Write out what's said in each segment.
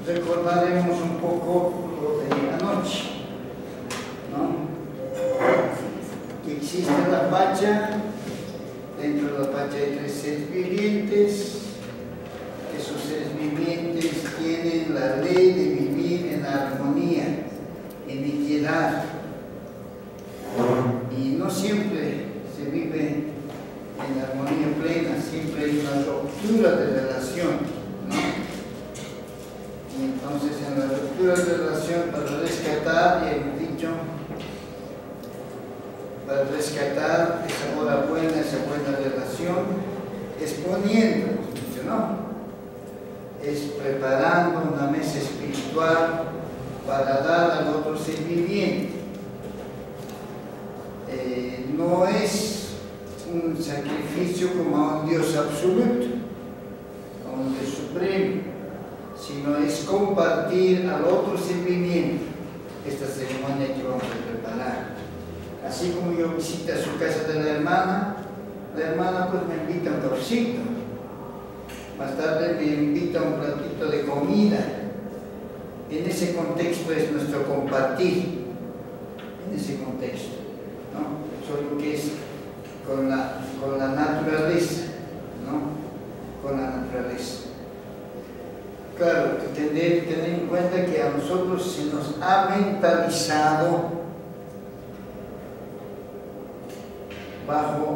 recordaremos un poco lo de anoche, ¿no? Que existe la Pacha, dentro de la Pacha hay 3 seres vivientes. Esos seres vivientes tienen la ley de vivir en armonía, en equidad, y no siempre se vive en armonía plena, siempre hay una ruptura de relación, ¿no? Y entonces en la ruptura de relación, para rescatar, ya hemos dicho, para rescatar esa hora buena, esa buena relación, es poniendo, ¿no? Es preparando una mesa espiritual para dar al otro ser viviente. No es un sacrificio como a un Dios absoluto, a un Dios supremo, sino es compartir al otro ser viviente esta ceremonia que vamos a preparar. Así como yo visito a su casa de la hermana pues me invita a un cafecito, más tarde me invita a un platito de comida. En ese contexto es nuestro compartir, en ese contexto, ¿no? Solo que es con la naturaleza, ¿no? Con la naturaleza. Claro, tener en cuenta que a nosotros se nos ha mentalizado bajo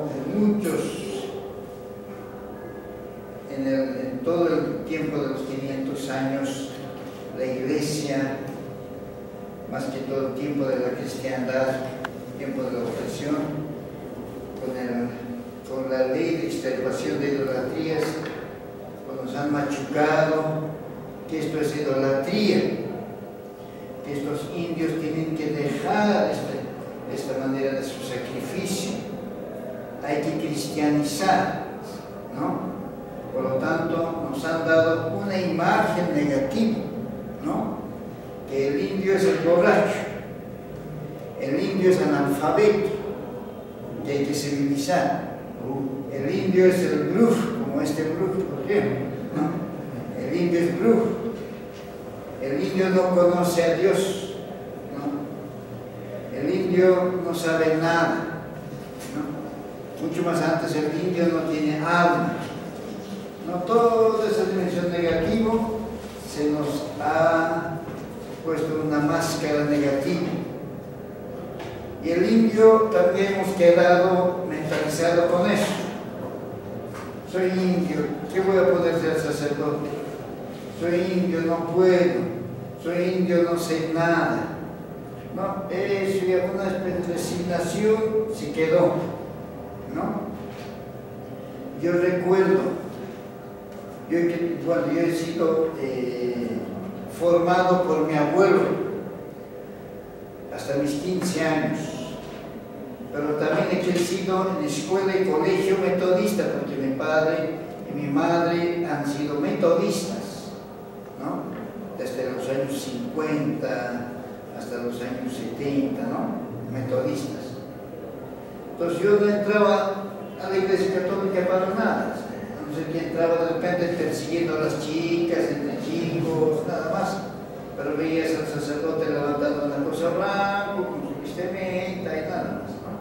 en todo el tiempo de los 500 años, la Iglesia, más que todo el tiempo de la cristiandad, tiempo de la opresión, con la ley de extirpación de idolatrías, pues nos han machucado que esto es idolatría, que estos indios tienen que dejar esta manera de su sacrificio, hay que cristianizar, ¿no? Por lo tanto, nos han dado una imagen negativa, ¿no? Que el indio es el borracho, el indio es analfabeto, que hay que civilizar, el indio es el brujo, como este brujo, por ejemplo, ¿no? El indio es brujo, el indio no conoce a Dios, ¿no? El indio no sabe nada, ¿no? Mucho más antes el indio no tiene alma, ¿no? Toda esa dimensión negativa se nos ha puesto una máscara negativa. Y el indio también hemos quedado mentalizado con eso. Soy indio, ¿qué voy a poder ser sacerdote? Soy indio, no puedo. Soy indio, no sé nada. ¿No? Eso y alguna especie de resignación se quedó, ¿no? Yo recuerdo, yo he sido formado por mi abuelo hasta mis 15 años, pero también he crecido en escuela y colegio metodista, porque mi padre y mi madre han sido metodistas, ¿no? Desde los años 50 hasta los años 70, ¿no? Metodistas. Entonces yo no entraba a la Iglesia Católica para nada, no sé quién entraba de repente persiguiendo a las chicas, entre chicos, nada más, pero veías al sacerdote levantando una cosa blanca con su vestimenta y nada más, ¿no?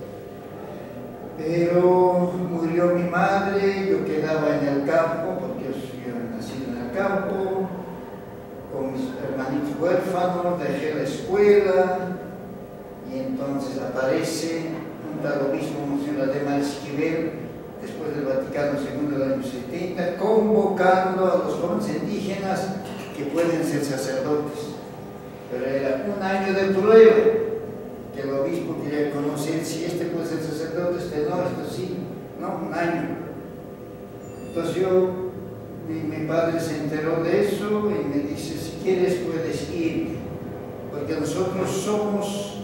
Pero murió mi madre, yo quedaba en el campo, porque yo era nacido en el campo, con mis hermanitos huérfanos, dejé la escuela, y entonces aparece un tal obispo, Monseñor Ademar Esquivel, después del Vaticano II del año 70, convocando a los jóvenes indígenas que pueden ser sacerdotes. Pero era un año de prueba, que el obispo quería conocer si este puede ser sacerdote, este no, esto sí, no, un año. Entonces mi padre se enteró de eso y me dice, si quieres puedes ir, porque nosotros somos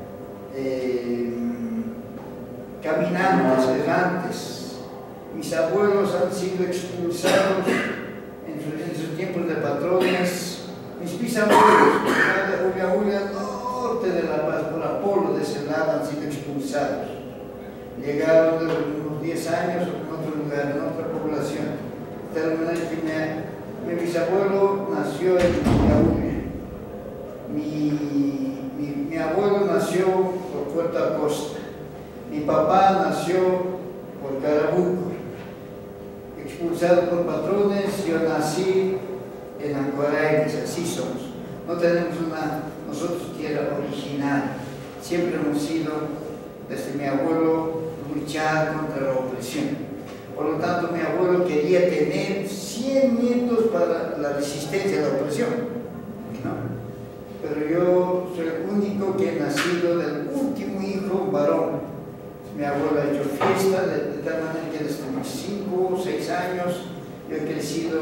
caminantes, errantes. Mis abuelos han sido expulsados en sus tiempos de patrones. Mis bisabuelos, de al norte de La Paz, por Apolo, de ese lado, han sido expulsados. Llegaron de unos 10 años en otro lugar, en otra población. De tal manera que Mi bisabuelo nació en Yaúne. Mi abuelo nació por Puerto Acosta. Mi papá nació por Carabuco. Expulsado por patrones, yo nací en Ancoraines, así somos. No tenemos nosotros tierra original. Siempre hemos sido, desde mi abuelo, luchar contra la opresión. Por lo tanto, mi abuelo quería tener 100 nietos para la resistencia a la opresión, ¿no? Pero yo soy el único que he nacido del último hijo varón. Mi abuelo ha hecho fiesta de tal manera que desde mis 5 o 6 años yo he crecido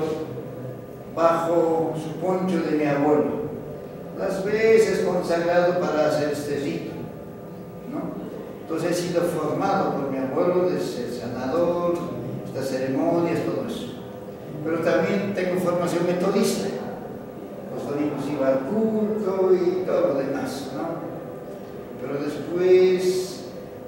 bajo su poncho de mi abuelo. Las veces consagrado para hacer este rito, ¿no? Entonces he sido formado por mi abuelo desde el sanador, estas ceremonias, todo eso. Pero también tengo formación metodista. Los domingos iba al culto y todo lo demás, ¿no? Pero después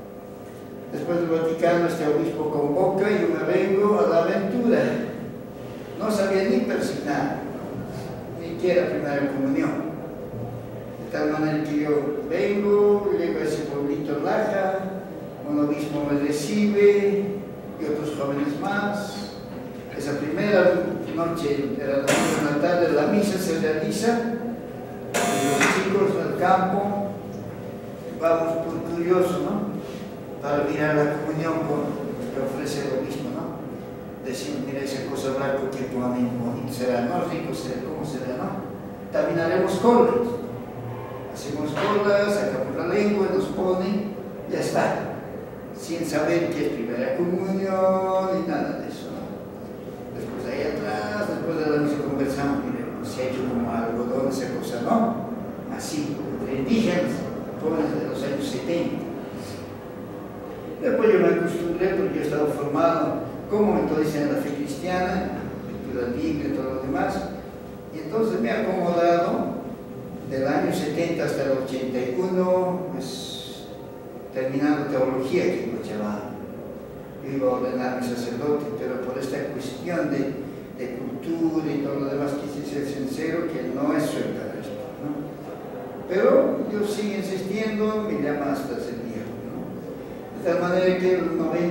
del Vaticano, este obispo convoca y yo me vengo a la aventura. No sabía ni persignar, ni siquiera primera comunión. De tal manera que yo vengo, llego a ese pueblito Laja, un obispo me recibe y otros jóvenes más. Esa primera noche, era la tarde, la misa se realiza y los chicos del campo vamos por curioso, ¿no? Para mirar la comunión que ofrece el obispo, ¿no? Decimos, mira esa cosa blanca que pone, bonito será, ¿no? Rico será, ¿cómo será, no? También haremos colas. Hacemos colas, sacamos la lengua, nos ponen, ya está. Sin saber que es primera comunión y nada de eso, ¿no? Después ahí atrás, después de la misa conversamos, mire, se ha hecho como algodón esa cosa, ¿no? Así, entre indígenas, jóvenes de los años 70. Después yo me acostumbré porque yo estaba formado como metodista en la fe cristiana, lectura libre y todo lo demás, y entonces me he acomodado del año 70 hasta el 81, pues terminando teología que lo llamaban. Yo iba a ordenarme sacerdote, pero por esta cuestión de cultura y todo lo demás quise ser sincero que no es suelta esto, ¿no? Pero Dios sigue insistiendo, me llama hasta ese día. De tal manera que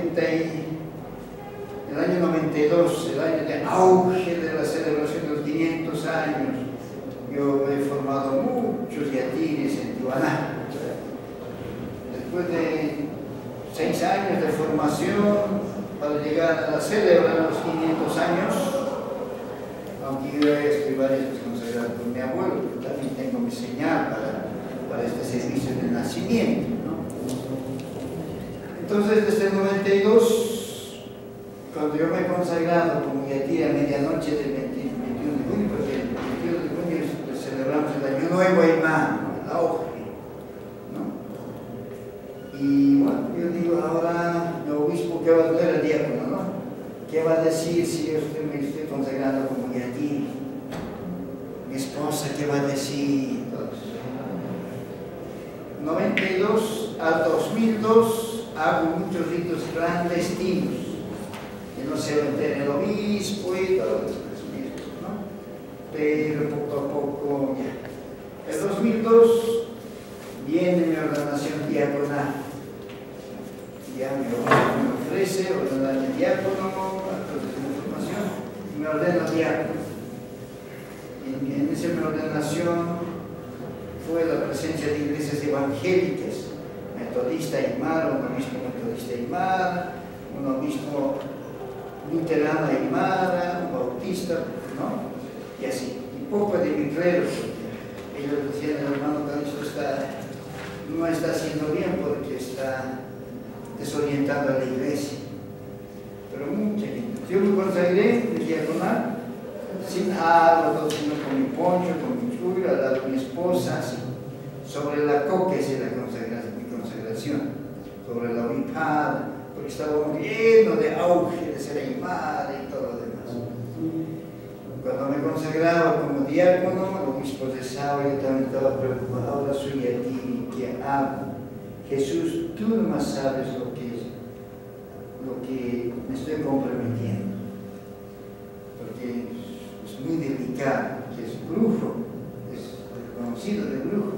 el año 92, el año de auge de la celebración de los 500 años, yo he formado muchos yatires en Tijuana. Después de 6 años de formación para llegar a celebrar los 500 años, aunque yo estoy varias veces consagrado por mi abuelo, pero también tengo mi señal para este servicio de nacimiento, ¿no? Entonces, desde el 92, cuando yo me he consagrado como yatir a medianoche del 21 de junio, porque el 21 de junio celebramos el Año Nuevo Aymán, el auge, ¿no? Y bueno, yo digo, ahora el obispo, ¿qué va a hacer? El diácono, ¿no? ¿Qué va a decir si yo me estoy consagrando como yatir? Mi esposa, ¿qué va a decir? 92 al 2002 hago muchos ritos clandestinos, que no se lo entera el obispo y todo eso mismo, ¿no? Pero poco a poco, ya. El 2002 viene mi ordenación diaconal. Ya mi obispo me ofrece ordenarme diácono, entonces mi formación, y me ordeno diácono. En esa ordenación fue la presencia de iglesias evangélicas, metodista Aymara, un obispo metodista Aymara, un obispo luterano Aymara, un bautista, ¿no? Y así, y poco de mi clero, ellos decían, el hermano Calixto no está haciendo bien porque está desorientando a la iglesia, pero mucha gente. Yo me consagré de diaconal, sin algo, sino con mi poncho, con mi chula, al lado de mi esposa, así. Sobre la coca es mi consagración, sobre la obipada, porque estábamos lleno de auge de ser aymara y todo lo demás. Cuando me consagraba como diácono, el obispo rezaba, yo también estaba preocupado, ahora soy a ti, ¿qué hago? Jesús, tú nomás sabes lo que me estoy comprometiendo, porque muy delicado, que es brujo, es conocido de brujo.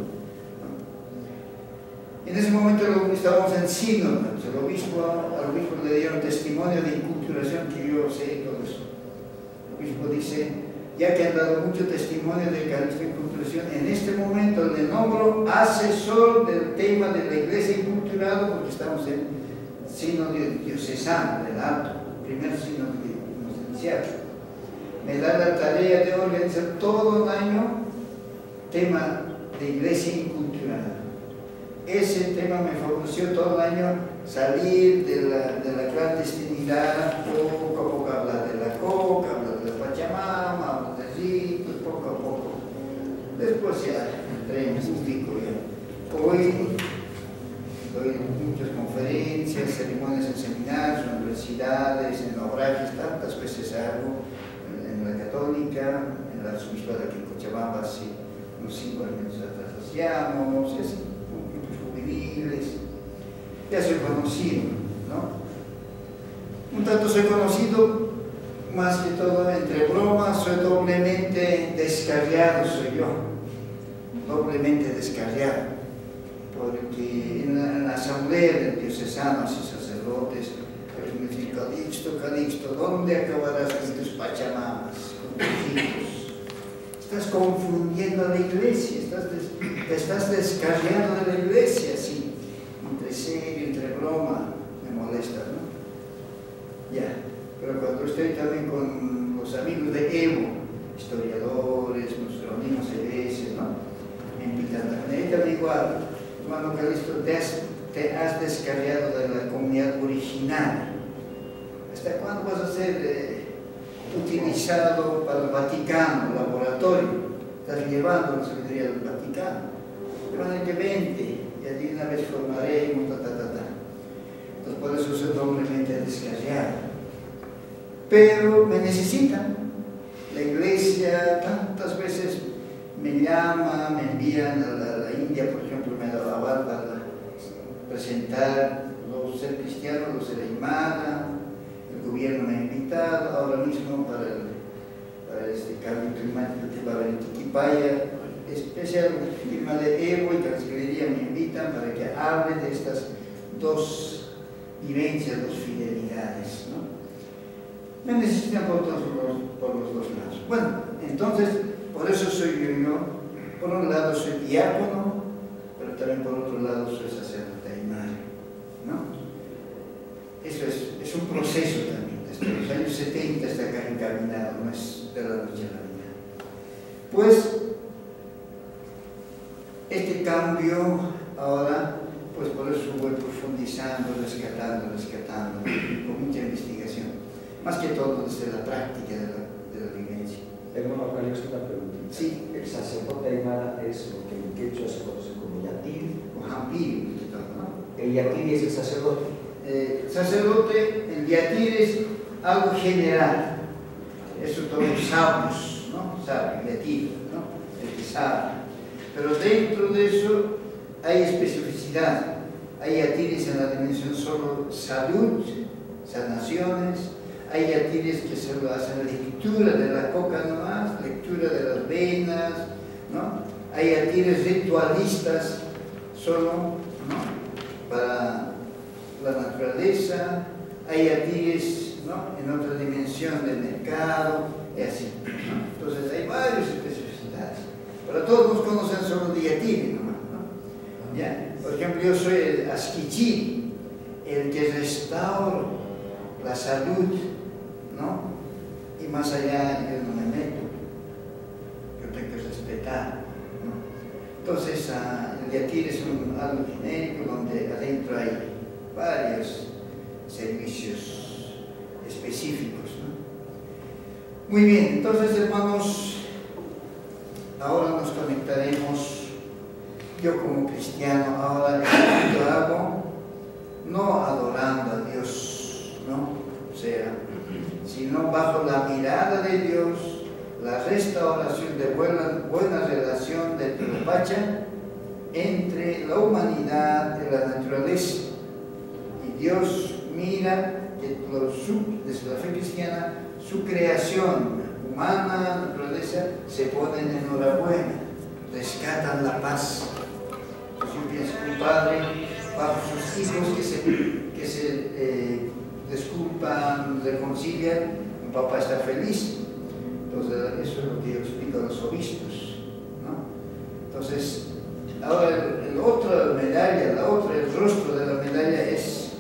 En ese momento estábamos en sínodo, al obispo le dieron testimonio de inculturación, que yo sé todo eso. El obispo dice, ya que han dado mucho testimonio de carisma y inculturación, en este momento le nombro asesor del tema de la iglesia inculturada, porque estamos en sínodo diocesano del Alto, primer sínodo que hemos iniciado. Me da la tarea de organizar todo el año tema de iglesia inculturada. Ese tema me favoreció todo el año salir de la clandestinidad, poco a poco hablar de la coca, hablar de la Pachamama, hablar de ritos, poco a poco. Después ya entré en místico ya. Hoy doy muchas conferencias, ceremonias en seminarios, en universidades, en obrajes, tantas veces hago, en la Católica, en la Arzobispado aquí en Cochabamba, hace unos 5 años atrás hacíamos, y así. Ya soy conocido, ¿no? Un tanto soy conocido, más que todo entre bromas, soy doblemente descarriado, soy yo, doblemente descarriado, porque en la asamblea de diocesanos y sacerdotes, ellos me dicen, Calixto, ¿dónde acabarás con tus pachamamas, con tus hijos? Estás confundiendo a la iglesia, te estás descarriando de la iglesia, sí, entre serio, entre broma, me molesta, ¿no? Ya, pero cuando estoy también con los amigos de Evo, historiadores, nos reunimos a veces, ¿no? Me invitan también igual, hermano Calixto, te has descarriado de la comunidad original. ¿Hasta cuándo vas a ser utilizado para el Vaticano, laboratorio? Estás llevando la sabiduría del Vaticano. Permanente 20, y allí una vez formaremos, Entonces por eso soy doblemente descarriado. Pero me necesitan. La iglesia tantas veces me llama, me envían a la India, por ejemplo, me da la aval para presentar los ser cristianos, los ser aymara. El gobierno me ha invitado ahora mismo para este cambio climático que va a haber en Tiquipaya, especial firma de Evo y Cancillería me invitan para que hable de estas dos vivencias, dos fidelidades, ¿no? Me necesitan por los dos lados. Bueno, entonces, por eso soy yo. Por un lado soy diácono, pero también por otro lado soy sacerdote aymara, ¿no? Eso es un proceso también, desde los años 70 está acá encaminado, no es de la noche a la mañana. Pues, este cambio ahora, pues por eso voy profundizando, rescatando, con mucha investigación, más que todo desde la práctica de la vivencia. Hermano Calixto, una pregunta. Sí. El sacerdote aymara es lo que en quechua se conoce como yatir. O jampir, ¿no? El yatir es el sacerdote. Sacerdote, el yatir es algo general, eso todos los sabios, ¿no? Sabio, yatir, ¿no? El que sabe. Pero dentro de eso hay especificidad, hay yatires en la dimensión solo salud, sanaciones, hay yatires que solo hacen lectura de la coca nomás, lectura de las venas, ¿no? Hay yatires ritualistas solo, ¿no? Para la naturaleza, hay yatires, ¿no? En otra dimensión del mercado, y así, ¿no? Entonces hay varias especificidades. Pero todos nos conocen solo de yatire nomás, ¿no? ¿Ya? Por ejemplo, yo soy el asquichí, el que restaura la salud, ¿no? Y más allá yo no me meto, yo tengo que respetar, ¿no? Entonces, el yatire es algo genérico donde adentro hay varios servicios específicos, ¿no? Muy bien, entonces, hermanos, ahora nos conectaremos. Yo como cristiano ahora lo hago no adorando a Dios, ¿no? O sea, sino bajo la mirada de Dios, la restauración de buena relación de Pacha entre la humanidad y la naturaleza. Y Dios mira que desde la fe cristiana, su creación humana, naturaleza, se ponen enhorabuena, rescatan la paz. Pues yo pienso que un padre, bajo sus hijos que se disculpan, reconcilian, un papá está feliz. Entonces, eso es lo que yo explico a los obispos, ¿no? Entonces, ahora el otra medalla, el rostro de la medalla es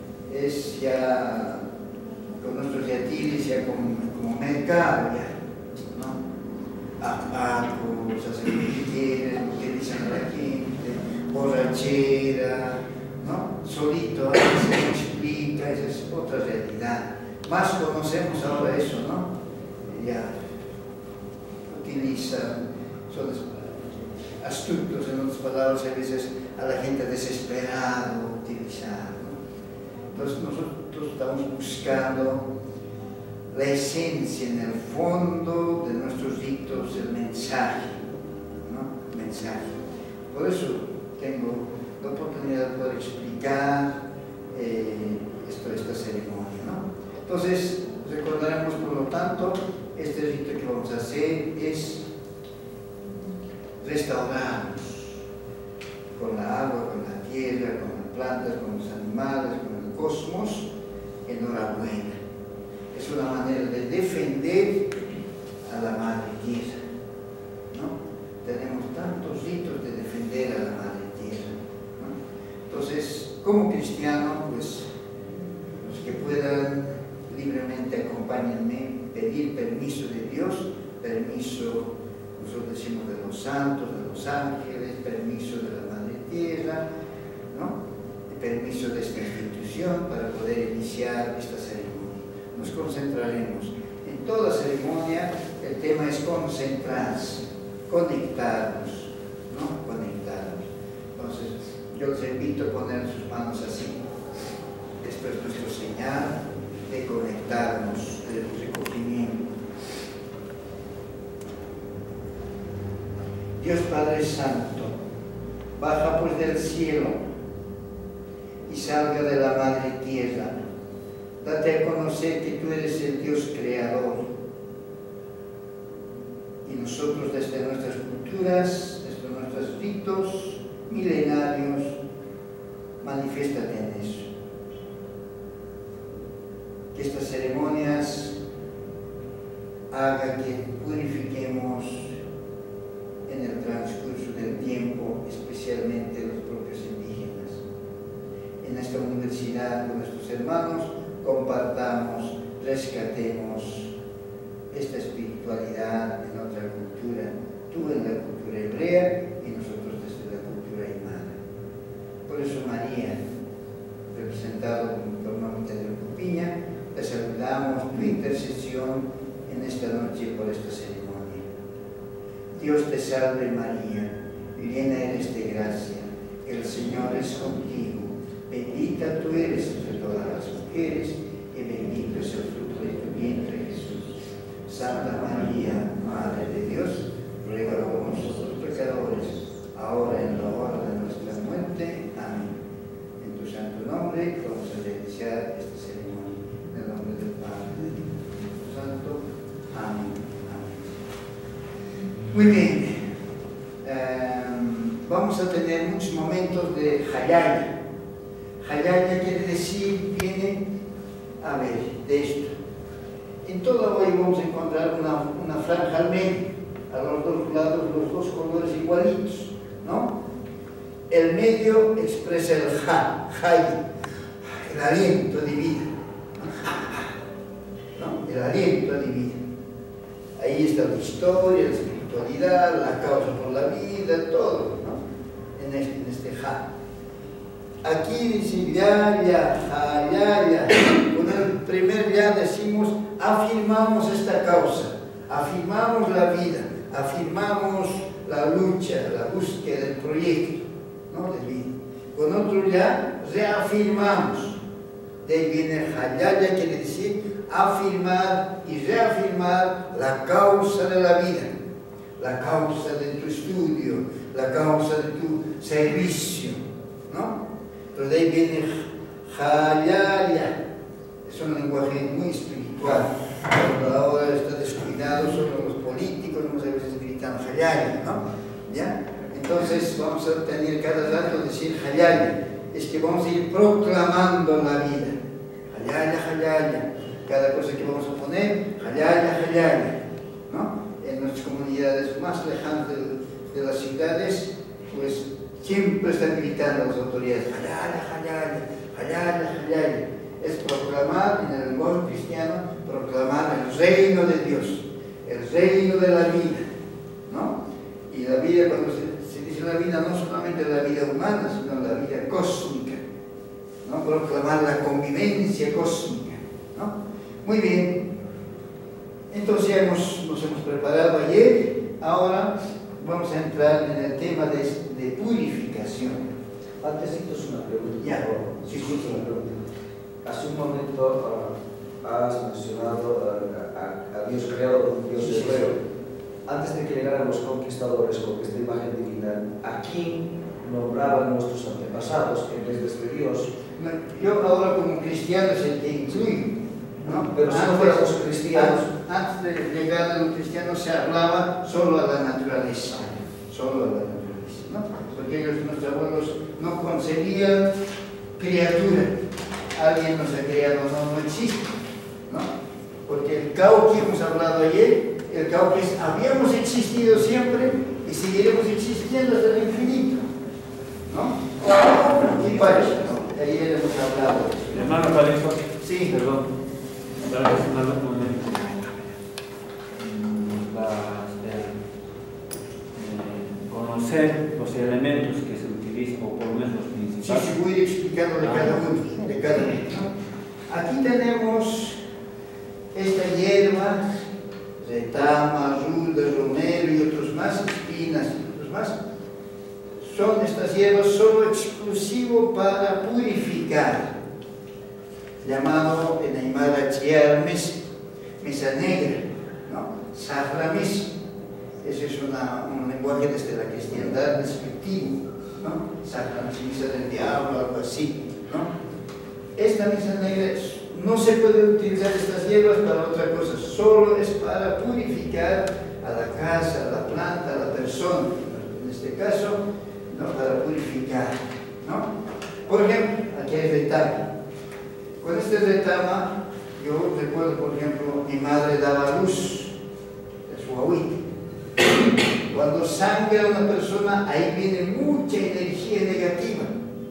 ya con nuestros yatiles, ya como mercado, ya, ¿no? Apacos, hacer lo que quieren, utilizan a la gente, borrachera, ¿no? Solito, a veces se explica, esa es otra realidad. Más conocemos ahora eso, ¿no? Ya utilizan, son astutos, en otras palabras, a veces a la gente desesperada utilizar, ¿no? Entonces nosotros estamos buscando la esencia en el fondo de nuestros ritos, el mensaje, ¿no? Mensaje. Por eso tengo la oportunidad de poder explicar esta ceremonia, ¿no? Entonces, recordaremos, por lo tanto, este rito que vamos a hacer es restaurarnos con la agua, con la tierra, con las plantas, con los animales, con el cosmos, enhorabuena. Es una manera de defender a la madre tierra, ¿no? Tenemos tantos ritos de defender a la madre tierra, ¿no? Entonces, como cristiano, pues, los que puedan libremente acompáñenme, pedir permiso de Dios, permiso, nosotros decimos de los santos, de los ángeles, permiso de la madre tierra, ¿no? Permiso de esta institución para poder iniciar esta ceremonia. Nos concentraremos. En toda ceremonia el tema es concentrarse, conectarnos, ¿no? Conectarnos. Entonces, yo les invito a poner sus manos así. Esto es nuestro señal de conectarnos, de recogimiento. Dios Padre Santo, baja pues del cielo y salga de la madre tierra. Date a conocer que tú eres el Dios creador. Y nosotros desde nuestras culturas, desde nuestros ritos milenarios, manifiéstate en eso. Que estas ceremonias hagan que purifiquemos en el transcurso del tiempo, especialmente los propios indígenas. En esta universidad con nuestros hermanos compartamos, rescatemos esta espiritualidad en otra cultura, tú en la cultura hebrea y nosotros desde la cultura aymara. Por eso María, representado por Mamita de Ocupiña, te saludamos tu intercesión en esta noche por esta ceremonia. Dios te salve María, llena eres de gracia, el Señor es contigo, bendita tú eres entre todas las mujeres y bendito es el fruto de tu vientre Jesús. Santa María, Madre de Dios, ruega por nosotros pecadores, ahora en la hora de nuestra muerte. Amén. En tu santo nombre vamos a realizar esta ceremonia. En el nombre del Padre, del Hijo y del Espíritu Santo. Amén. Muy bien, vamos a tener muchos momentos de Hayaya. Hayaya quiere decir, viene, a ver, de esto. En todo hoy vamos a encontrar una franja al medio, a los dos lados, los dos colores igualitos, ¿no? El medio expresa el Hay, el aliento de vida, ¿no? El aliento de vida. Ahí está la historia, la espiritualidad, la causa por la vida, todo, ¿no? En este ja. Aquí dice ya. Con el primer ya decimos, afirmamos esta causa, afirmamos la vida, afirmamos la lucha, la búsqueda del proyecto, ¿no? De vida. Con otro ya, reafirmamos. De ahí viene ya quiere decir afirmar y reafirmar la causa de la vida, la causa de tu estudio, la causa de tu servicio, ¿no? Entonces de ahí viene Hayaya, es un lenguaje muy espiritual. Cuando ahora está descuidado solo los políticos, a veces gritan Hayali, ¿no? ¿Ya? Entonces vamos a tener cada rato decir Hayali, es que vamos a ir proclamando la vida. Hayali, Hayali, cada cosa que vamos a poner, Hayali, Hayali, ¿no? En nuestras comunidades más lejanas de las ciudades, pues siempre están gritando las autoridades, Hayali, Hayali, Hayali, Hayali. Es proclamar, en el lenguaje cristiano, proclamar el reino de Dios, el reino de la vida, ¿no? Y la vida, cuando se dice la vida, no solamente la vida humana, sino la vida cósmica, ¿no? Proclamar la convivencia cósmica, ¿no? Muy bien. Entonces ya nos hemos preparado ayer, ahora vamos a entrar en el tema de purificación. Antes es una pregunta. Ya, sí, una pregunta. Hace un momento has mencionado a Dios creado, un Dios hebreo. Antes de que llegaran los conquistadores con esta imagen divina, ¿a quién nombraban nuestros antepasados en vez de este Dios? Yo ahora como cristiano se te incluyo, ¿no? Pero si no fuéramos cristianos... Antes de llegar a los cristianos se hablaba solo a la naturaleza, solo a la naturaleza, ¿no? Porque ellos, nuestros abuelos, no concebían criatura. Alguien nos ha creado, no existe, ¿no? Porque el caos que hemos hablado ayer, el caos es, habíamos existido siempre y seguiremos existiendo hasta el infinito, ¿no? Y para eso, ¿no? Ayer hemos hablado. Hermano Calixto, sí, perdón, tal vez un momento. Conocer los elementos que se utilizan, o por lo menos los principales. Sí, voy explicando de cada uno, de cada uno, ¿no? Aquí tenemos esta hierba, retama, ruda, romero y otros más, espinas y otros más. Son estas hierbas solo exclusivo para purificar, llamado en Aymara chiar mesa negra, ¿no? Sahra mesa. Ese es un lenguaje desde la cristiandad descriptivo, ¿no? Sahra mesa del diablo, algo así, ¿no? Esta mesa negra no se puede utilizar estas hierbas para otra cosa, solo es para purificar a la casa, a la planta, a la persona, en este caso, ¿no? Para purificar, ¿no? Por ejemplo, aquí hay retama. Con este retama, yo recuerdo, por ejemplo, mi madre daba luz de su agüita. Cuando sangra una persona, ahí viene mucha energía negativa,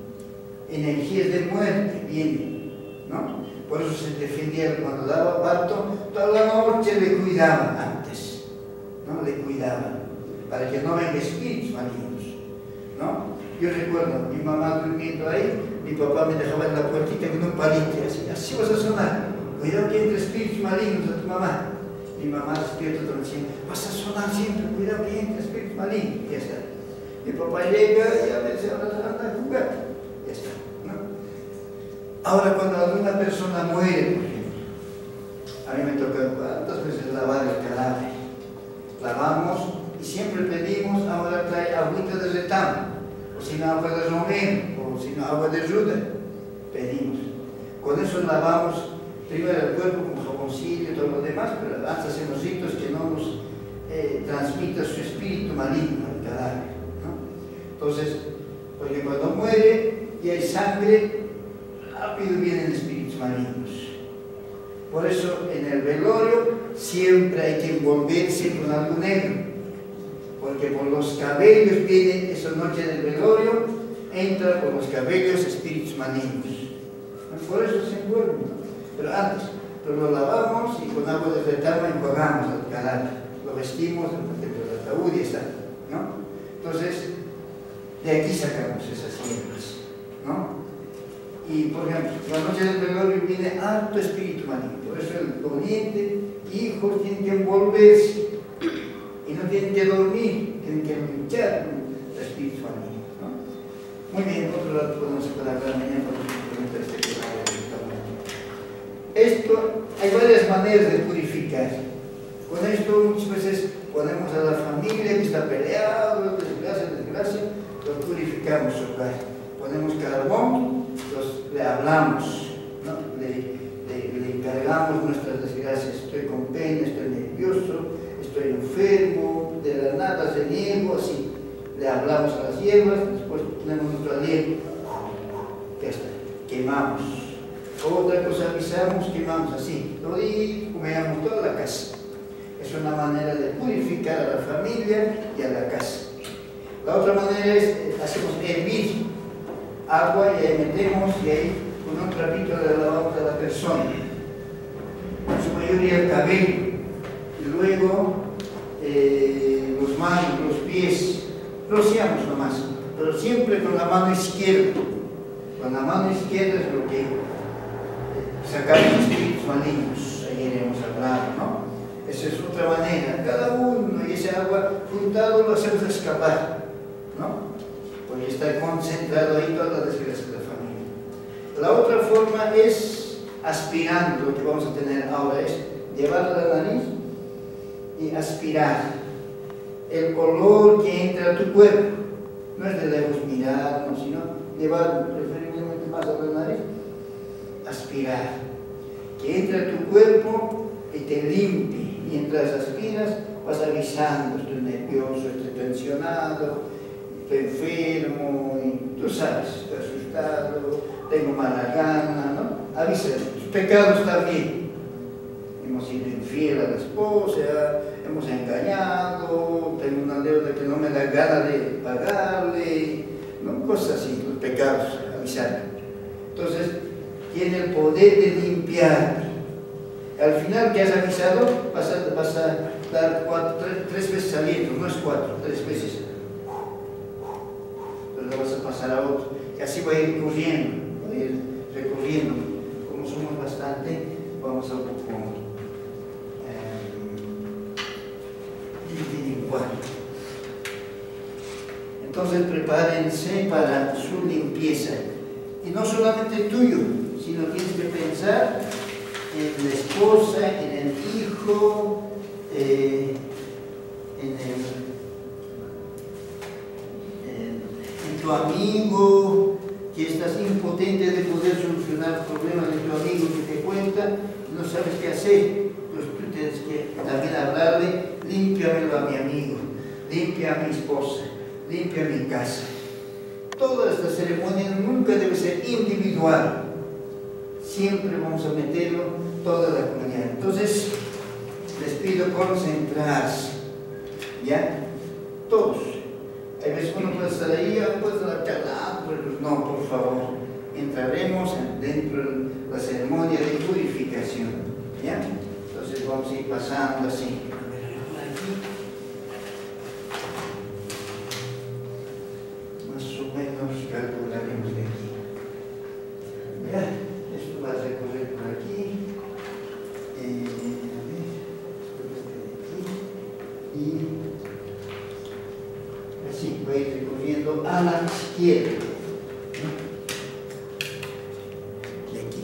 energías de muerte vienen, ¿no? Por eso se defendía cuando daba parto, toda la noche le cuidaban antes, ¿no? Le cuidaban, para que no vengan espíritus malignos, ¿no? Yo recuerdo, mi mamá durmiendo ahí, mi papá me dejaba en la puertita con un palito, así vas a sonar, cuidado que entre espíritus malignos a tu mamá. Mi mamá despierta todo diciendo, vas a sonar siempre, cuidado que entre espíritus malignos, ya está. Mi papá llega y a veces anda a jugar, ya está, ¿no? Ahora cuando alguna persona muere, por ejemplo, a mí me toca cuántas veces lavar el cadáver. Lavamos y siempre pedimos, ahora trae agüita de retama, o si no agua de romero, o si no agua de ruda, pedimos. Con eso lavamos primero el cuerpo con jaboncillo y todo lo demás, pero antes hacemos ritos que no nos transmita su espíritu maligno al cadáver, ¿no? Entonces, porque cuando muere y hay sangre, rápido vienen espíritus malignos. Por eso en el velorio siempre hay que envolverse con algo negro, porque por los cabellos viene esa noche del velorio, entra por los cabellos espíritus malignos. Por eso se envuelven, ¿no? Pero antes, lo lavamos y con agua de retama enjuagamos al cadáver, lo vestimos dentro del ataúd y está, ¿no? Entonces, de aquí sacamos esas hierbas, ¿no? Y por ejemplo, la noche del velorio viene harto espíritu maligno, por eso el poniente, hijos tienen que envolverse y no tienen que dormir, tienen que luchar con el espíritu maligno, ¿no? Muy bien, otro lado podemos hablar mañana para preguntar este tema. Esto, hay varias maneras de purificar. Con esto muchas veces ponemos a la familia que está peleada, desgracia, lo purificamos su hogar. Ponemos carbón, le hablamos, ¿no? le revelamos nuestras desgracias. Estoy con pena, estoy nervioso, estoy enfermo, de la nada se niego, así. Le hablamos a las hierbas, después ponemos nuestro aliento, ya está, quemamos. Otra cosa avisamos, quemamos así, y humeamos toda la casa. Es una manera de purificar a la familia y a la casa. La otra manera es, hacemos hervir agua y ahí metemos y ahí con un trapito le lavamos a la persona, en su mayoría el cabello, y luego los manos, los pies, rociamos nomás, pero siempre con la mano izquierda. Con la mano izquierda es lo que sacamos espíritus malignos, ahí iremos a hablar, ¿no? Esa es otra manera, cada uno, y ese agua juntado lo hacemos escapar, ¿no? Porque está concentrado ahí toda la desgracia de la familia. La otra forma es aspirando, lo que vamos a tener ahora es llevar a la nariz y aspirar el olor que entra a tu cuerpo. No es de lejos mirar, no, sino llevar preferiblemente más a la nariz, aspirar, que entre a tu cuerpo y te limpie. Mientras aspiras vas avisando, estoy nervioso, estoy tensionado, estoy enfermo, y tú sabes, estoy asustado, tengo mala gana, ¿no? Avisa, tus pecados también. Hemos sido infiel a la esposa, hemos engañado, tengo una deuda que no me da gana de pagarle, ¿no? Cosas así, los pecados, avisar. Entonces, tiene el poder de limpiar. Al final que has avisado, vas a dar tres veces aliento, no es 4, 3 veces. Entonces lo vas a pasar a otro. Y así va a ir corriendo, va a ir recorriendo. Como somos bastante, vamos a un poco dividir en 4. Entonces prepárense para su limpieza. Y no solamente tuyo, sino tienes que pensar en la esposa, en el hijo, en tu amigo, que estás impotente de poder solucionar problemas de tu amigo que te cuenta, no sabes qué hacer. Pues tú tienes que también hablarle, límpiamelo a mi amigo, limpia a mi esposa, limpia mi casa. Toda esta ceremonia nunca debe ser individual. Siempre vamos a meterlo toda la comunidad. Entonces, les pido concentrarse, ¿ya? Todos. Hay veces uno puede estar ahí, puede estar acá, no, por favor. Entraremos dentro de la ceremonia de purificación, ¿ya? Entonces vamos a ir pasando así. Más o menos calcularemos de aquí. ¿Ya? Esto va a recorrer por aquí, y así va a ir recorriendo a la izquierda, de aquí,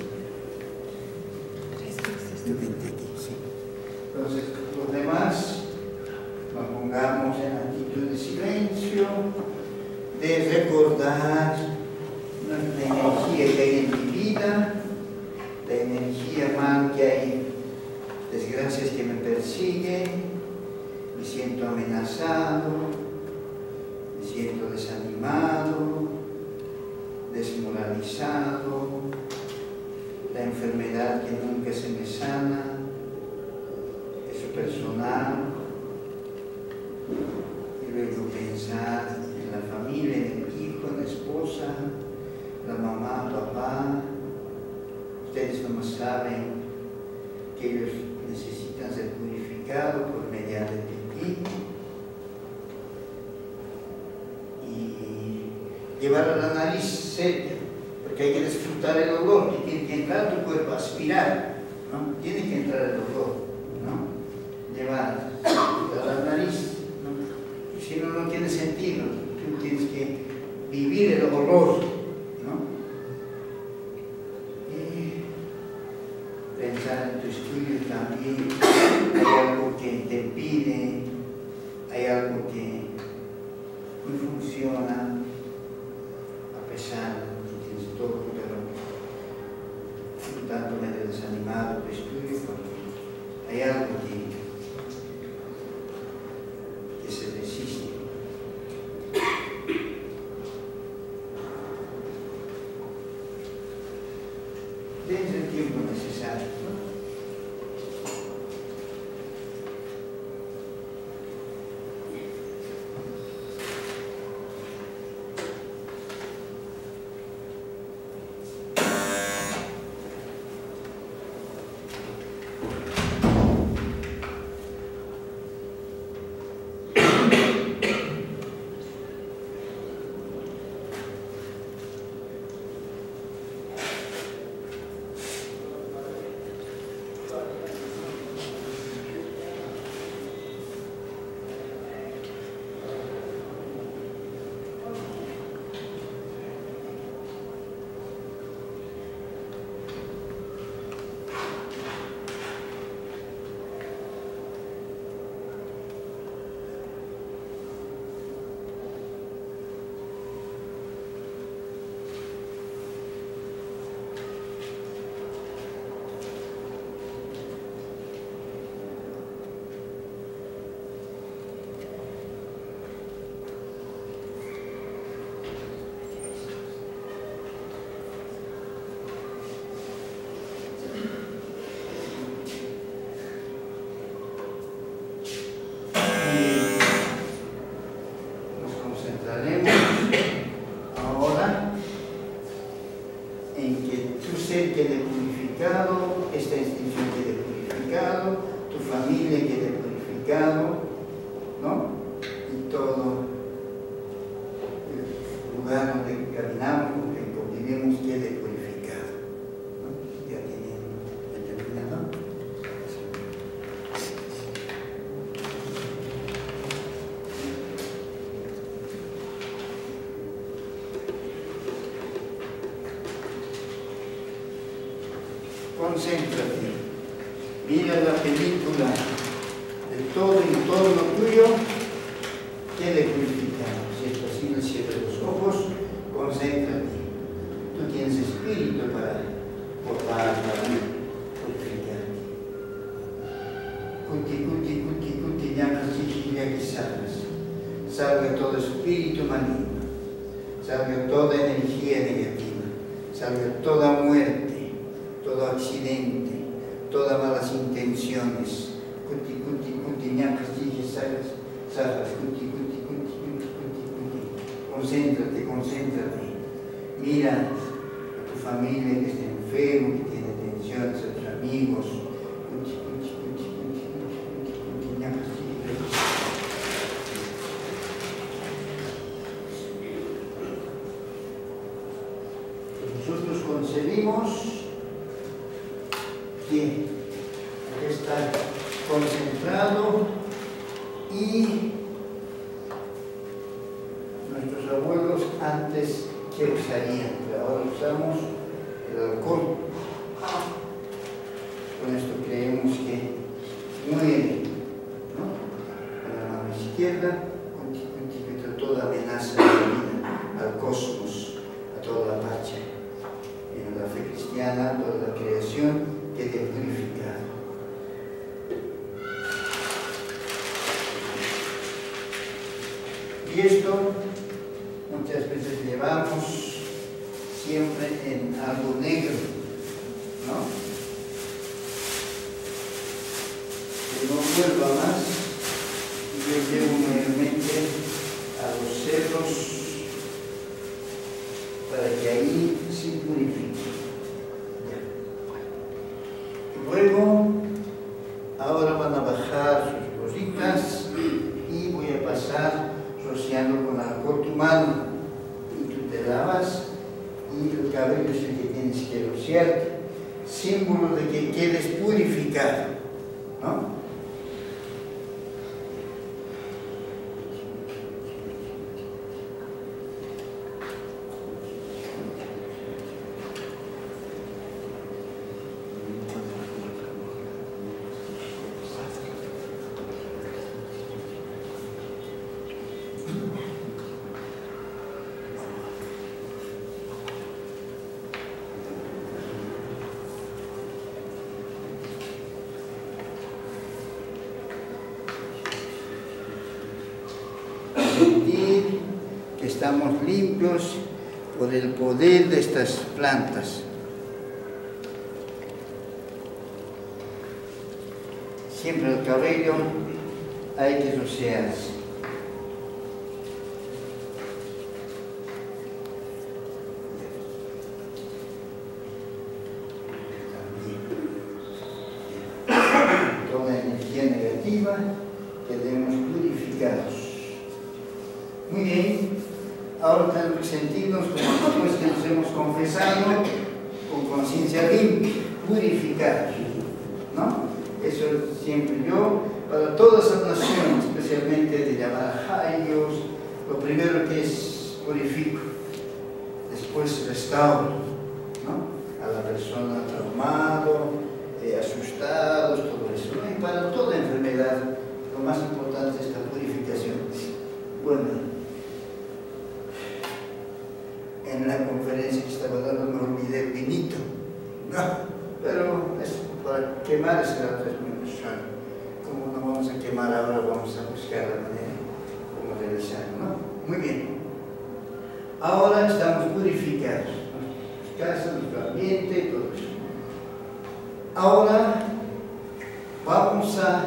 de aquí, sí. Entonces los demás nos pongamos en actitud de silencio, de recordar la energía que hay en mi vida, la energía mal que hay, desgracias que me persiguen, me siento amenazado, me siento desanimado, desmoralizado, la enfermedad que nunca se me sana, eso personal, y luego pensar en la familia, en el hijo, en la esposa, la mamá, papá. Ustedes no saben que ellos necesitan ser purificados por mediante pipí y llevar a la nariz cerca, porque hay que disfrutar el olor que tiene que entrar a tu cuerpo, aspirar, ¿no? Tiene que entrar el olor, ¿no? Llevar a la nariz, ¿no? Si no, no tiene sentido. Tú tienes que vivir el olor, ¿no? Pensar en tu estudio también, hay algo que te impide, hay algo que no funciona, a pesar de que tienes todo, pero tanto medio desanimado tu estudio porque hay algo que se resiste. Dense el tiempo necesario, ¿no? Ahora en que tu ser quede purificado, esta institución quede purificado, tu familia quede purificado, ¿no? Y todo el lugar donde caminamos, donde convivimos, quede purificado, ¿no? Ya terminado. Concéntrate, mira la película de todo el entorno tuyo, quede purificado. Si es posible, cierra los ojos, concéntrate. Tú tienes espíritu para purificarte. Kuti, llamas ya que salgas. Salga todo espíritu maligno, salga toda energía negativa, salga toda muerte, todo accidente, todas malas intenciones. Kuti, ñapas, salgas, kuti. Concéntrate. Mira a tu familia que está enfermo, que tiene tensiones, a tus amigos. Kuti, ñapas, nosotros concebimos que está concentrado y nuestros abuelos antes que usarían, pero ahora usamos el alcohol. Con esto creemos que muere, ¿no? Con la mano izquierda, toda amenaza a la vida, al cosmos, a toda la pacha. En la fe cristiana, toda la creación quede purificada. Y esto muchas veces llevamos siempre en algo negro, ¿no? Que no vuelva más, y yo llevo nuevamente a los cerros para que ahí se purifique. Y luego, ahora van a bajar sus cositas y voy a pasar rociando con alcohol tu mano y tú te lavas y el cabello es el que tienes que rociarte, símbolo de que quedes purificado, ¿no? estamos limpios por el poder de estas plantas. Siempre el cabello hay que rociarse. Toda energía negativa quedemos purificados. Muy bien, ahora tenemos que sentirnos como después que nos hemos confesado, con conciencia limpia, purificados, ¿no? Eso siempre yo, para todas las naciones, especialmente de Yamahayos, lo primero que es purifico, después restauro, ¿no? A la persona traumado, asustados, todo eso, ¿no? Y para toda enfermedad, lo más importante es esta purificación. Bueno, en la conferencia que estaba dando me olvidé el vinito, ¿no? Pero es para quemar ese rato es muy necesario. Como no vamos a quemar ahora, vamos a buscar la manera como realizar, ¿no? Muy bien. Ahora estamos purificados, nuestras casas, nuestro ambiente y todo eso. Ahora vamos a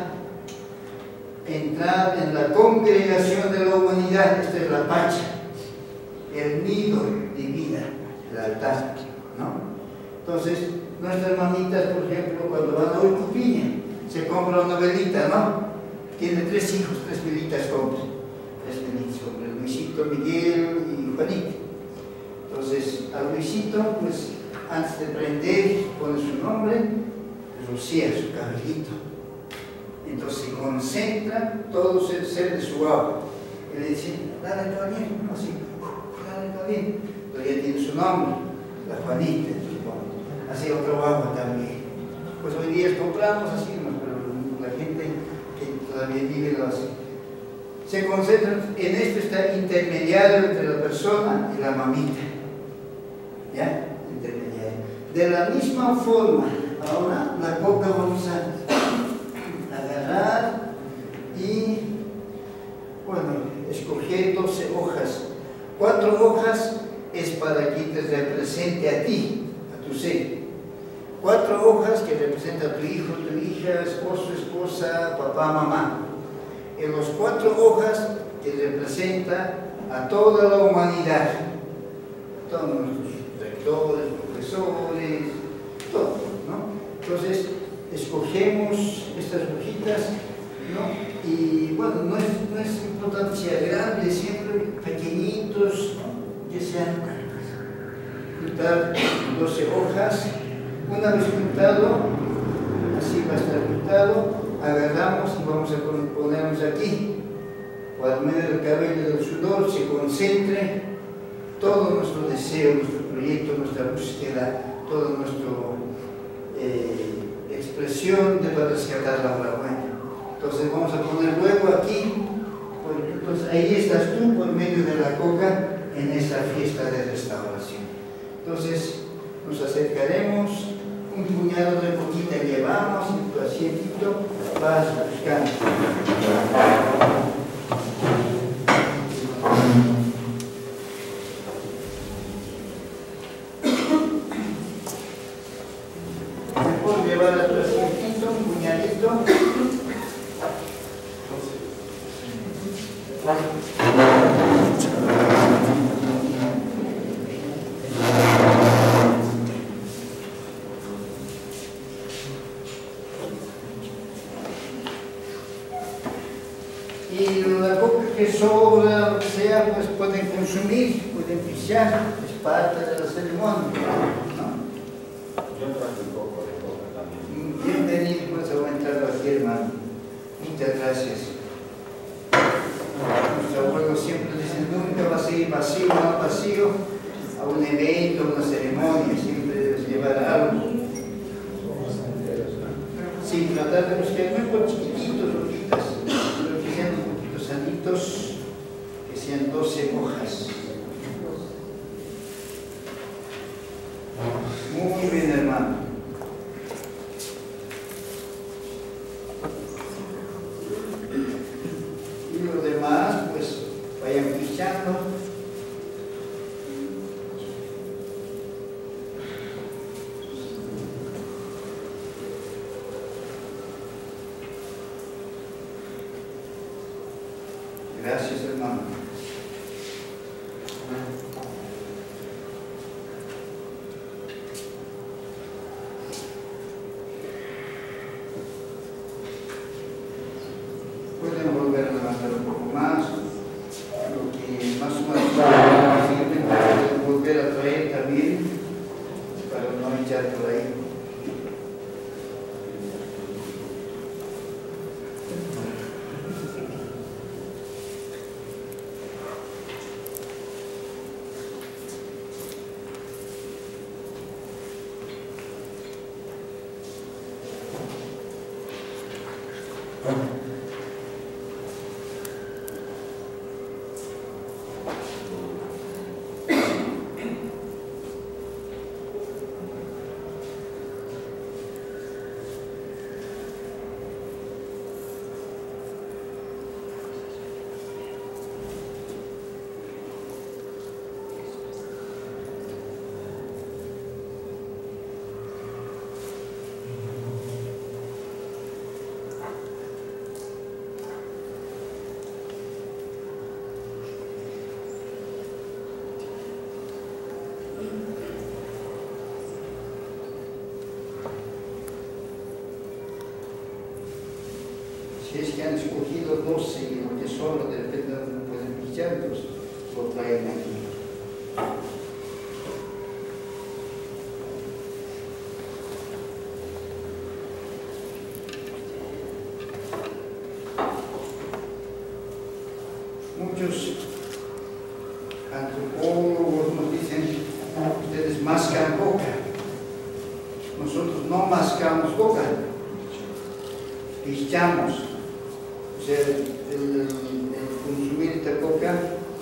entrar en la congregación de la humanidad. Esta es la pacha, el nido de vida, el altar, ¿no? Entonces, nuestras mamitas, por ejemplo, cuando van a Urcupiña, se compra una velita, ¿no? Tiene 3 hijos, 3 velitas compra. 3 velitas compra, Luisito, Miguel y Juanito. Entonces, a Luisito, pues, antes de prender, pone su nombre, rocía su cabellito. Entonces se concentra todo el ser de su agua. Y le dice, dale caballero, así, dale caballero. Entonces ya tiene su nombre, la Juanita. Así otro agua también. Pues hoy día compramos así, ¿no? Pero la gente que todavía vive lo hace. Se concentra, en esto está intermediario entre la persona y la mamita. ¿Ya? Intermediario. De la misma forma, ahora la coca vamos a agarrar y, bueno, escoger 12 hojas. 4 hojas es para que te represente a ti, a tu ser. 4 hojas que representan a tu hijo, tu hija, esposo, esposa, papá, mamá. En las 4 hojas que representa a toda la humanidad, a todos nuestros rectores, profesores, todo, ¿no? Entonces, escogemos estas hojitas, ¿no? Y bueno, no es importante que sea grande, siempre pequeñitos, ¿no? Que sean, juntar 12 hojas. Una vez juntado, así va a estar juntado, agarramos y vamos a ponernos aquí, por medio del cabello del sudor, se concentre todo nuestro deseo, nuestro proyecto, nuestra búsqueda, toda nuestra expresión de para rescatar la obra buena. Entonces vamos a poner luego aquí, entonces ahí estás tú por medio de la coca en esa fiesta de restauración. Entonces nos acercaremos, un puñado de coquita llevamos y tu asientito vas buscando. Mejor llevar a tu asientito un puñadito. Y la coca que sobra, lo que sea, pues pueden consumir, pueden pichar, es parte de la ceremonia, ¿no? Yo traje un poco de coca también. Bienvenido, pues, a aumentarlo aquí, hermano. Muchas gracias. Nuestro abuelo siempre dice, nunca va a seguir vacío, no vacío, a un evento, a una ceremonia, siempre debes llevar algo. Sí, tratar de buscar muy chiquititos, rojitas, pero que sean un poquito sanitos, que sean 12 hojas. Muy bien, hermano. Y los demás, pues, vayan pichando Gracias, hermano. Pueden volver a levantar un poco más, lo que más o menos sirve, pueden volver a traer también para no echar por ahí. Si es que han escogido 12 y lo que solo de repente no pueden pillar, pues lo traen aquí. Muchos antropólogos nos dicen, ustedes mascan coca. Nosotros no mascamos coca, pichamos. O sea, el consumir esta coca,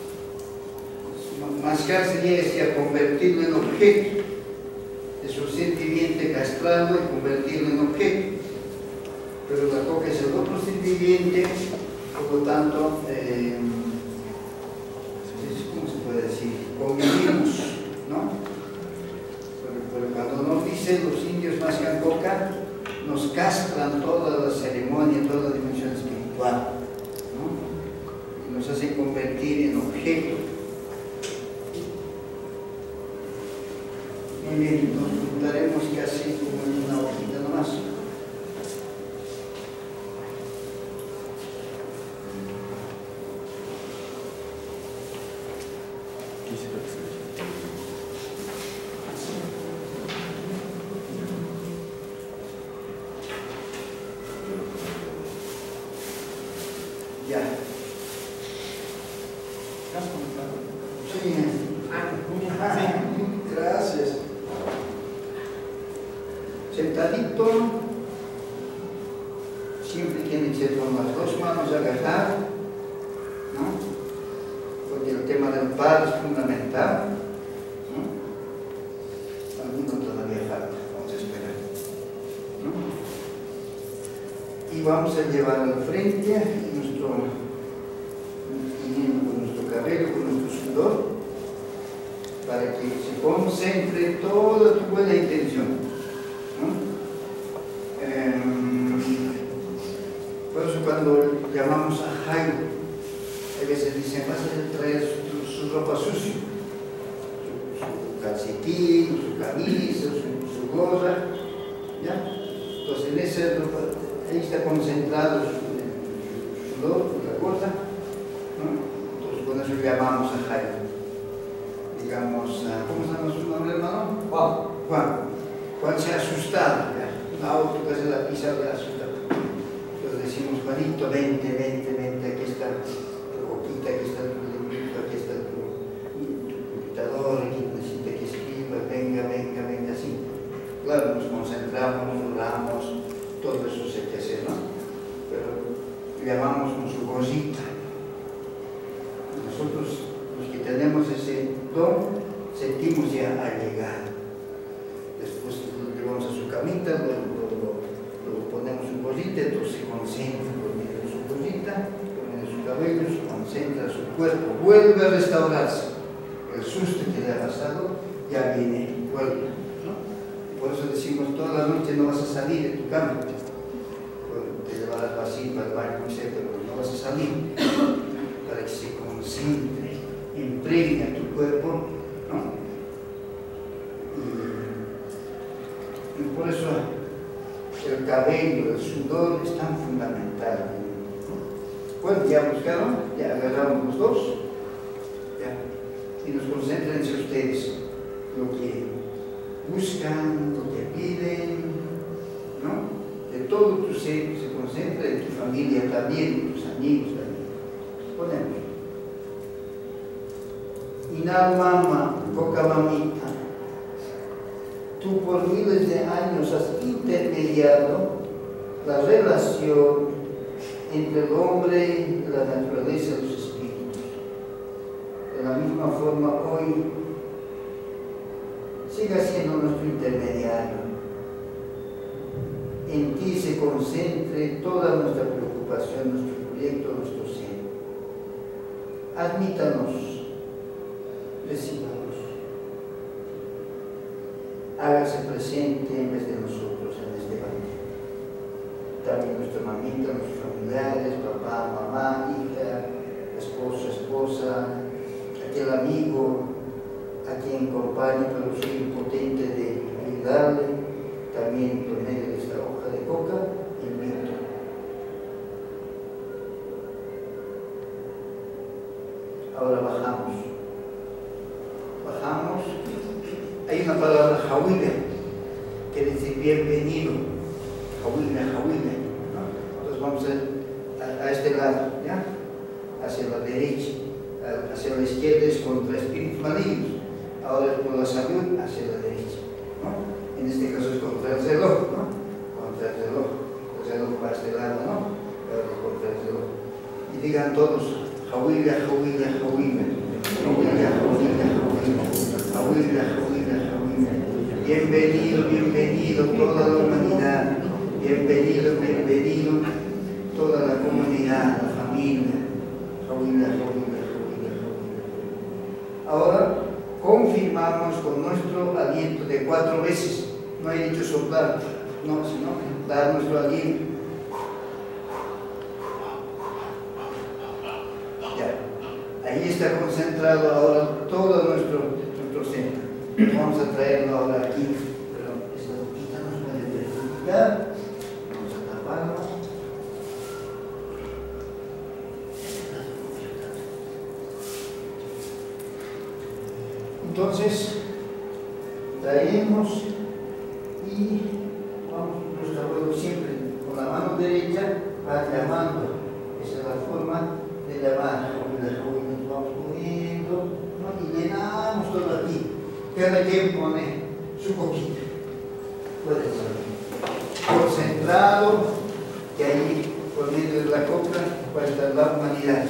mascar sería convertirlo en objeto, de su ser viviente, castrarlo y convertirlo en objeto. Pero la coca es el otro ser viviente, por lo tanto, ¿cómo se puede decir? Convivimos, ¿no? Pero cuando nos dicen los indios mascan coca, nos castran toda la ceremonia, toda la dimensión espiritual, ¿no? Y nos hacen convertir en objeto. Muy bien, nos juntaremos casi como en una hojita nomás. Ya. Sí. Gracias. Sentadito, siempre tiene que ser con las dos manos agachadas, ¿no? Porque el tema del par es fundamental, ¿no? Alguno todavía falta, vamos a esperar, ¿no? Y vamos a llevar al frente con nuestro cabello, con nuestro sudor, para que se concentre toda tu buena intención, ¿no? Por eso cuando llamamos a Jairo, a veces dicen, vas a traer su ropa sucia, su calcetín, su camisa, su gorra, ¿ya? Entonces en ese ropa, ahí está concentrado su sudor, la gorra, ¿no? Entonces con eso llamamos a Jairo. Digamos, ¿cómo se llama su nombre, hermano? Juan se ha asustado, ¿ya? Un auto que se la pisa, le asusta. Entonces decimos, Juanito, vente, aquí está tu boquita, aquí está tu librito, aquí está tu computador, aquí necesita que escriba, venga, así. Claro, nos concentramos, nos oramos, todo eso se que hace, ¿no? Pero llamamos con su cosita. Nosotros, los que tenemos ese don, sentimos ya a llegar. Después lo llevamos a su camita, lo ponemos su cosita, entonces se concentra, pone su cosita, pone su cabello, se concentra su cuerpo, vuelve a restaurarse. El susto que le ha pasado ya viene, vuelve, ¿no? Por eso decimos, toda la noche no vas a salir de tu cama. Bueno, te llevarás vacío para el baño, no sé, pero no vas a salir. Para para que se concentre, impregne a tu cuerpo, ¿no? Y por eso el cabello, el sudor es tan fundamental, ¿no? Bueno, ya buscaron, ya agarraron los dos, ya, y nos concéntrense ustedes lo que buscan, lo que piden, ¿no? De todo tu ser se concentra, en tu familia también, en tus amigos también. Ponemos. Inal mama, coca mamita, tú por miles de años has intermediado la relación entre el hombre y la naturaleza de los espíritus. De la misma forma, hoy siga siendo nuestro intermediario. En ti se concentre toda nuestra preocupación, nuestro proyecto, nuestro ser. Admítanos, recíbanos. Hágase presente en vez de nosotros en este banquete. También nuestra mamita, nuestros familiares, papá, mamá, hija, esposo, esposa, aquel amigo a quien acompaña, pero soy impotente de ayudarle, también por medio de esta hoja de coca, invito. Ahora bajamos. Bajamos. Hay una palabra jawila, que dice bienvenido. Jawila, jawila, ¿no? Entonces vamos a este lado, ¿ya? Hacia la derecha. Hacia la izquierda es contra espíritus malignos. Ahora es por la salud, hacia la derecha, ¿no? En este caso es contra el reloj, ¿no? Contra el reloj. El reloj va a este lado, ¿no? Pero contra el reloj. Y digan todos, jawila, jawila, jawila. Jawila, jawila, jawila. Jawila, jawila, jawila. Bienvenido, bienvenido toda la humanidad. Bienvenido, bienvenido toda la comunidad, la familia. Jawila, jawila, jawila, jawila. Ahora confirmamos con nuestro aliento de 4 veces. No he dicho soplar, no, sino dar nuestro aliento. Ya. Ahí está concentrado ahora todo nuestro centro. Vamos a traerlo ahora aquí. Pero esta boquita nos puede perjudicar. Vamos a taparlo. Entonces, traemos y vamos, nuestro abuelo siempre con la mano derecha va llamando. Esa es la forma de llamar. Nos vamos moviendo, ¿no? Y llenamos todo aquí. Cada quien pone su coquita. Puede ser concentrado, que ahí por medio de la coca va a estar la humanidad.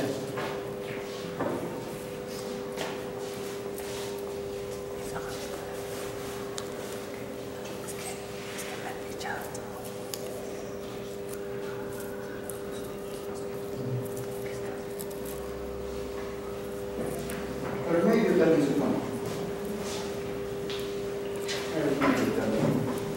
El medio también se pone. El medio también.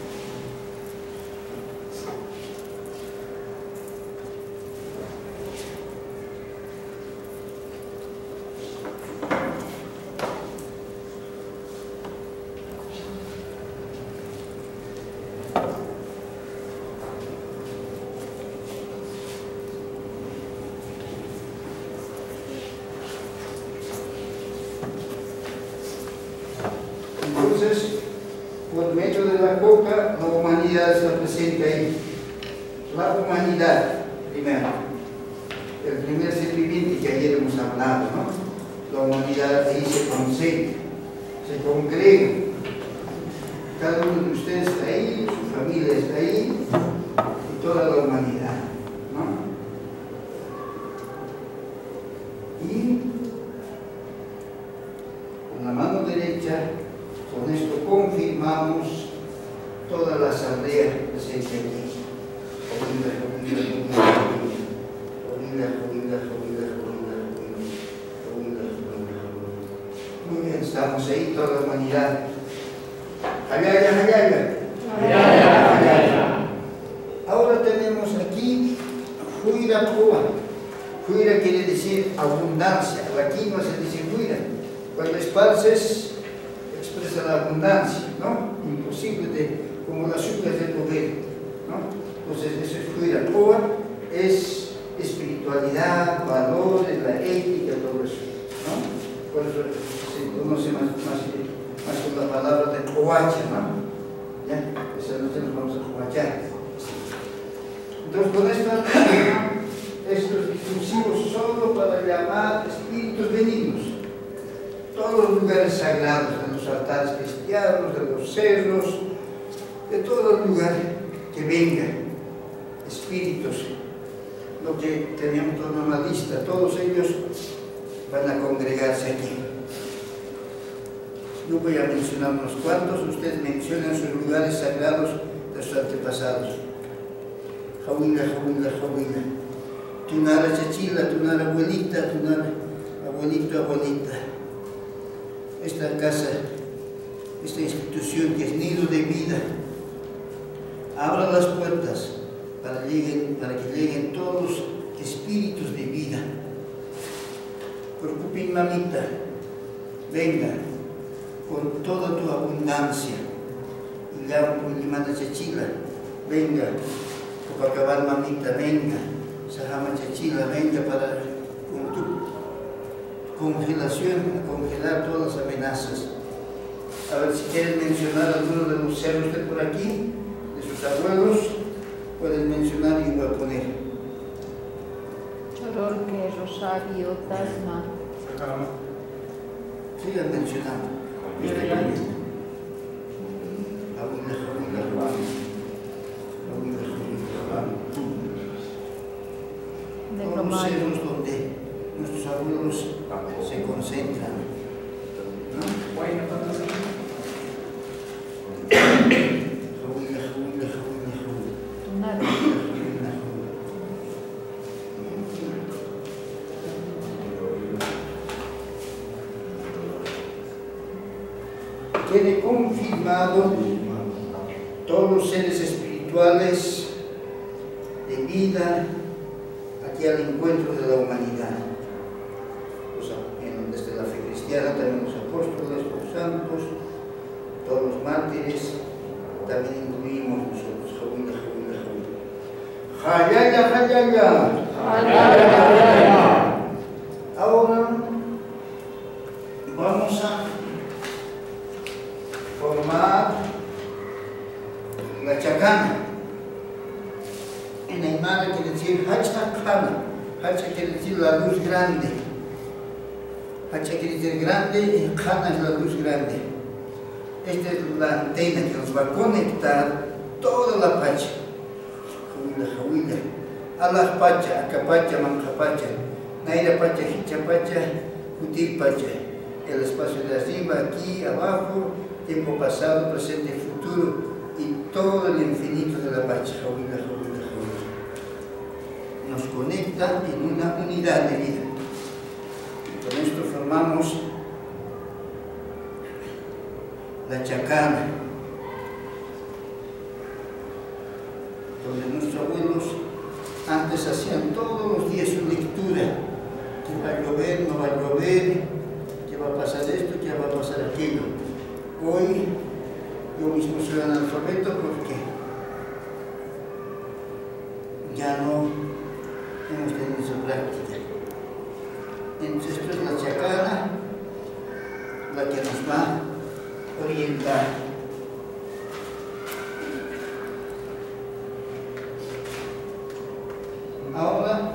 Entonces, por medio de la coca, la humanidad está presente ahí. La humanidad, primero. El primer ser viviente que ayer hemos hablado, ¿no? La humanidad ahí se concentra, se congrega. Cada uno de ustedes está ahí, su familia está ahí, y toda la humanidad, ¿no? Y con la mano derecha, con esto confirmamos todas las aldeas presentes aquí. Muy bien, estamos ahí, toda la humanidad. Hayaya, hayaya. Ahora tenemos aquí Huiracoa. Fuera quiere decir abundancia. La quinoa se dice fuera. Cuando esparces, expresa la abundancia, ¿no? Imposible como las azúcar del poder, ¿no? Entonces eso es fuera. Oa es espiritualidad, valores, la ética, todo eso, ¿no? Por eso se conoce más con la palabra de oacha, ¿no? ¿Ya? Esa noche nos vamos a oachar. Entonces con esta esto es exclusivo solo para llamar espíritus benignos. Todos los lugares sagrados, de los altares cristianos, de los cerros, de todo el lugar que vengan espíritus, lo que teníamos en una lista, todos ellos van a congregarse aquí. Yo voy a mencionar unos cuantos, ustedes mencionan sus lugares sagrados de sus antepasados. Jauila, Jauila, Jauila. Tunara Chachila, Tunara abuelita, Tunara abuelito, abuelita. Esta casa, esta institución que es nido de vida, abra las puertas para que lleguen todos los espíritus de vida. Preocupen, mamita, venga con toda tu abundancia. Y la Pulimana Chachila, venga, Copacabana, mamita, venga. Sajama Chachila, venga para con tu congelación, a congelar todas las amenazas. A ver si quieren mencionar algunos de los cerros de por aquí, de sus abuelos, pueden mencionar y voy a poner. Chororque, Rosario, Tasma. Sigan mencionando. Los cerros donde nuestros abuelos se concentran, ¿no? Quede confirmado todos los seres espirituales de vida aquí al encuentro de la humanidad. Desde la fe cristiana también los apóstoles, los santos, todos los mártires, también incluimos nosotros. Jayaya, jayaya. Ahora vamos a formar la chacana. En aymara quiere decir hachakana. Hacha quiere decir la luz grande. Hacha quiere decir grande y Kana es la luz grande. Esta es la antena que nos va a conectar toda la Pacha. Jawila. Allah Pacha, Acapacha, Manjapacha, Naira Pacha, Hichapacha, Jutir Pacha. El espacio de arriba, aquí, abajo, tiempo pasado, presente, futuro y todo el infinito de la Pacha. Jawila. Nos conecta en una unidad de vida. Con esto formamos la chacana, donde nuestros abuelos antes hacían todos los días su lectura, que va a llover, no va a llover, que va a pasar esto, que va a pasar aquello. Hoy yo mismo soy analfabeto porque ya no hemos tenido esa práctica. Entonces esto es la chacana, la que nos va a orientar. Ahora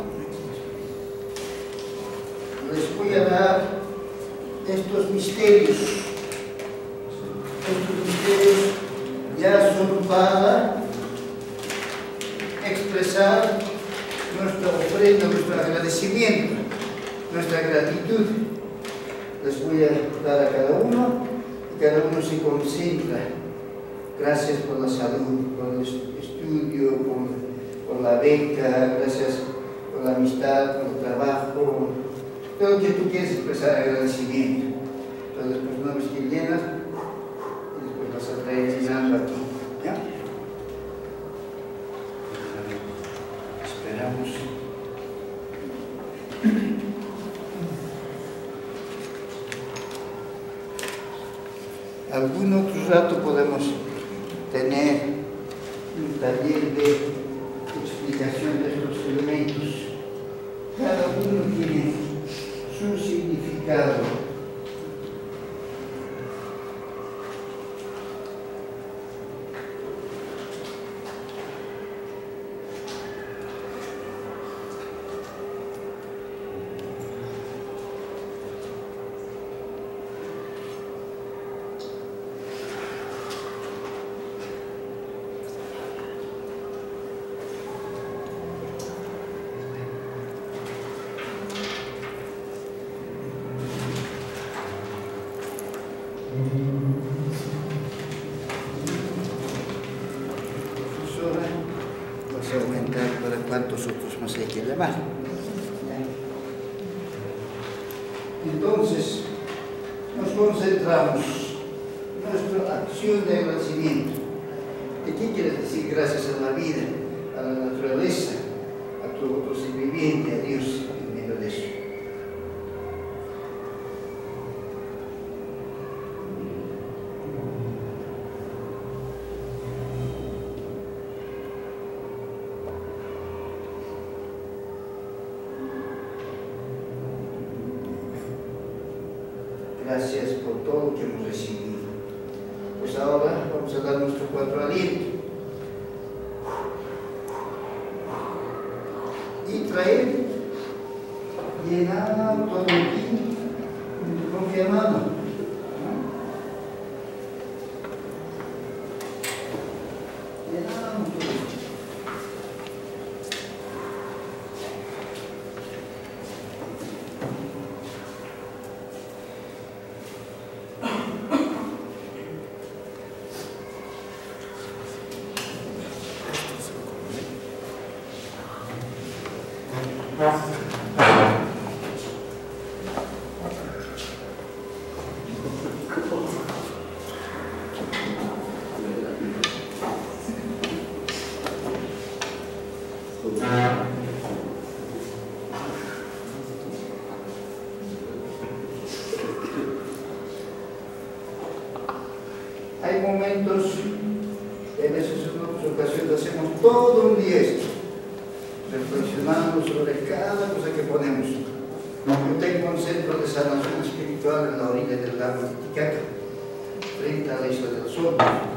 les voy a dar estos misterios. Estos misterios ya son para expresar nuestra ofrenda, nuestro agradecimiento, nuestra gratitud. Les voy a dar a cada uno y cada uno se concentra. Gracias por la salud, por el estudio, por la beca, gracias por la amistad, por el trabajo, todo lo que tú quieres expresar agradecimiento. Entonces, pues una vez que llenas, y después vas a traer llenando aquí. ¿Ya? Esperamos. otro rato podemos tener un taller de explicación de estos elementos. Cada uno tiene su significado. Vamos a aumentar para cuántos otros más hay que llamar. Entonces, nos concentramos en nuestra acción de agradecimiento. ¿Qué quiere decir gracias a la vida, a la naturaleza, a todo otro ser viviente, a Dios en medio de eso? Gracias por todo lo que hemos recibido. Pues ahora vamos a dar nuestro cuarto aliento. Y traer, llenar todo aquí con mi mano. Llenamos todo. Hay momentos, en esas ocasiones hacemos todo un día esto, reflexionando sobre cada cosa que ponemos. Yo tengo un centro de sanación espiritual en la orilla del lago Titicaca, frente a la isla del Sol.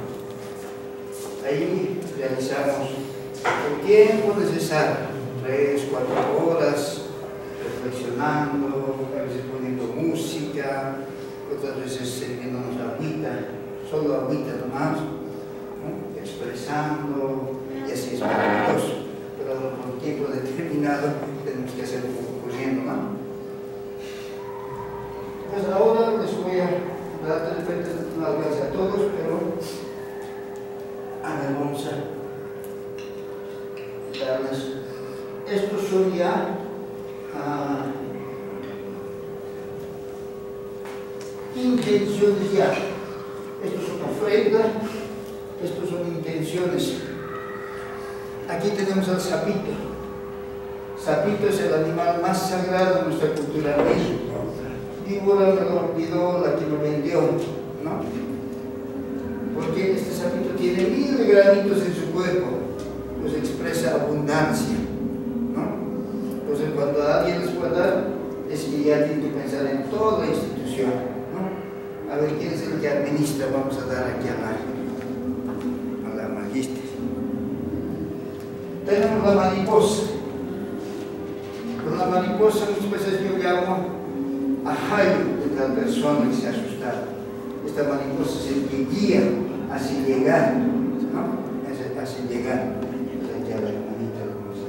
Ahí realizamos el tiempo necesario, 3, 4 horas, reflexionando, a veces poniendo música, otras veces sirviéndonos agüita, solo agüita nomás, ¿no? Expresando, y así es maravilloso. Pero por un tiempo determinado tenemos que hacer un poco corriendo, ¿no? Pues ahora les voy a dar de repente las gracias a todos, pero vamos a darles. Estos son ya intenciones ya. Estos son ofrendas, estos son intenciones. Aquí tenemos al sapito. Sapito es el animal más sagrado de nuestra cultura andina. Víbora me lo olvidó la que lo vendió, ¿no? Porque este sapito tiene 1000 granitos en su cuerpo, pues expresa abundancia, ¿no? Entonces cuando a alguien les puede dar, es que ya tiene que pensar en toda la institución, ¿no? A ver, ¿quién es el que administra? Vamos a dar aquí a la magíster. Tenemos la mariposa. Con la mariposa muchas veces yo llamo a Jairo de tal persona que se ha asustado. Esta mariposa es el que guía hacia llegar, ¿no? Hacia llegar. Ya la hermanita lo vamos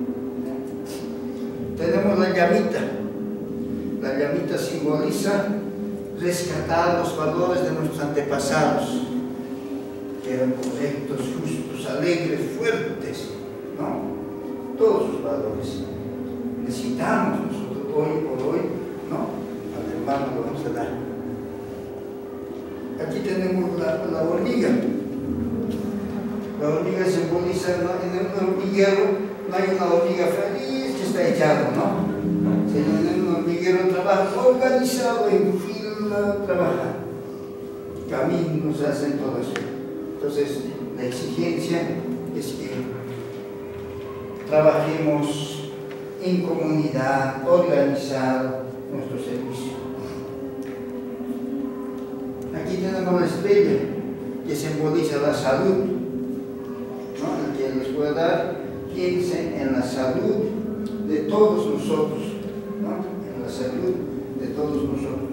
a dar. Tenemos la llamita. La llamita simboliza rescatar los valores de nuestros antepasados, que eran correctos, justos, alegres, fuertes, ¿no? Todos sus valores. Necesitamos nosotros hoy por hoy, ¿no? Al hermano lo vamos a dar. Aquí tenemos la hormiga. La hormiga simboliza, ¿no? En el hormiguero no hay una hormiga feliz que está echado, ¿no? Sino en un hormiguero trabaja organizado, en fila, trabaja. caminos, hacen todo eso. Entonces, la exigencia es que trabajemos en comunidad, organizado nuestro servicio. Aquí tenemos la estrella que simboliza la salud, ¿no? El que les pueda dar, piensen en la salud de todos nosotros, ¿no? En la salud de todos nosotros.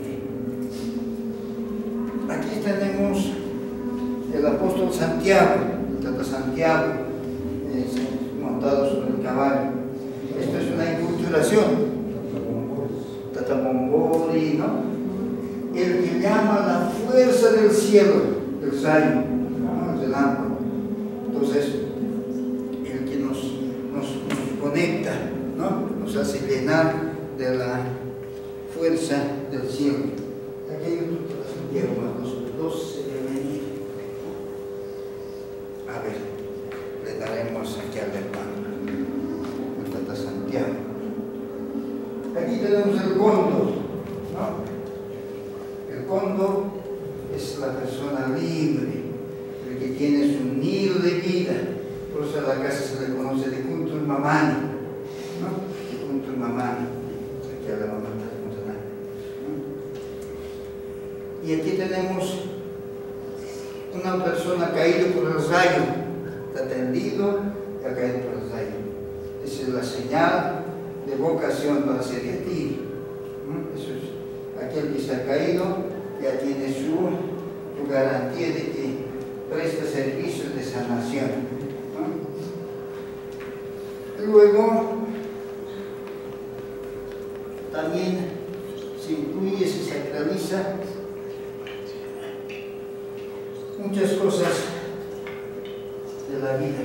Aquí tenemos el apóstol Santiago, el Tata Santiago, montado sobre el caballo. Esto es una inculturación. Tata Mombori, ¿no? El que llama la fuerza del cielo, el rayo, ¿no? El relámpago. Entonces, el que nos conecta, ¿no? Nos hace llenar de la fuerza del cielo. Aquí hay otro Tata Santiago, los dos se deben ir. A ver, le daremos aquí al hermano, el Tata Santiago. Aquí tenemos el cóndor, ¿no? El cóndor es la persona libre, el que tiene su nido de vida. Por eso a la casa se le conoce de Kuntur Mamani, ¿no? De Kuntur Mamani. Aquí a la mamá tenemos a nadie, ¿no? Y aquí tenemos una persona caída por el rayo, está tendido y ha caído por el rayo. Esa es la señal de vocación para ser yatiri, ¿no? Eso es, aquel que se ha caído ya tiene su garantía de que presta servicios de sanación, ¿no? Luego también se incluye, se sacraliza muchas cosas de la vida.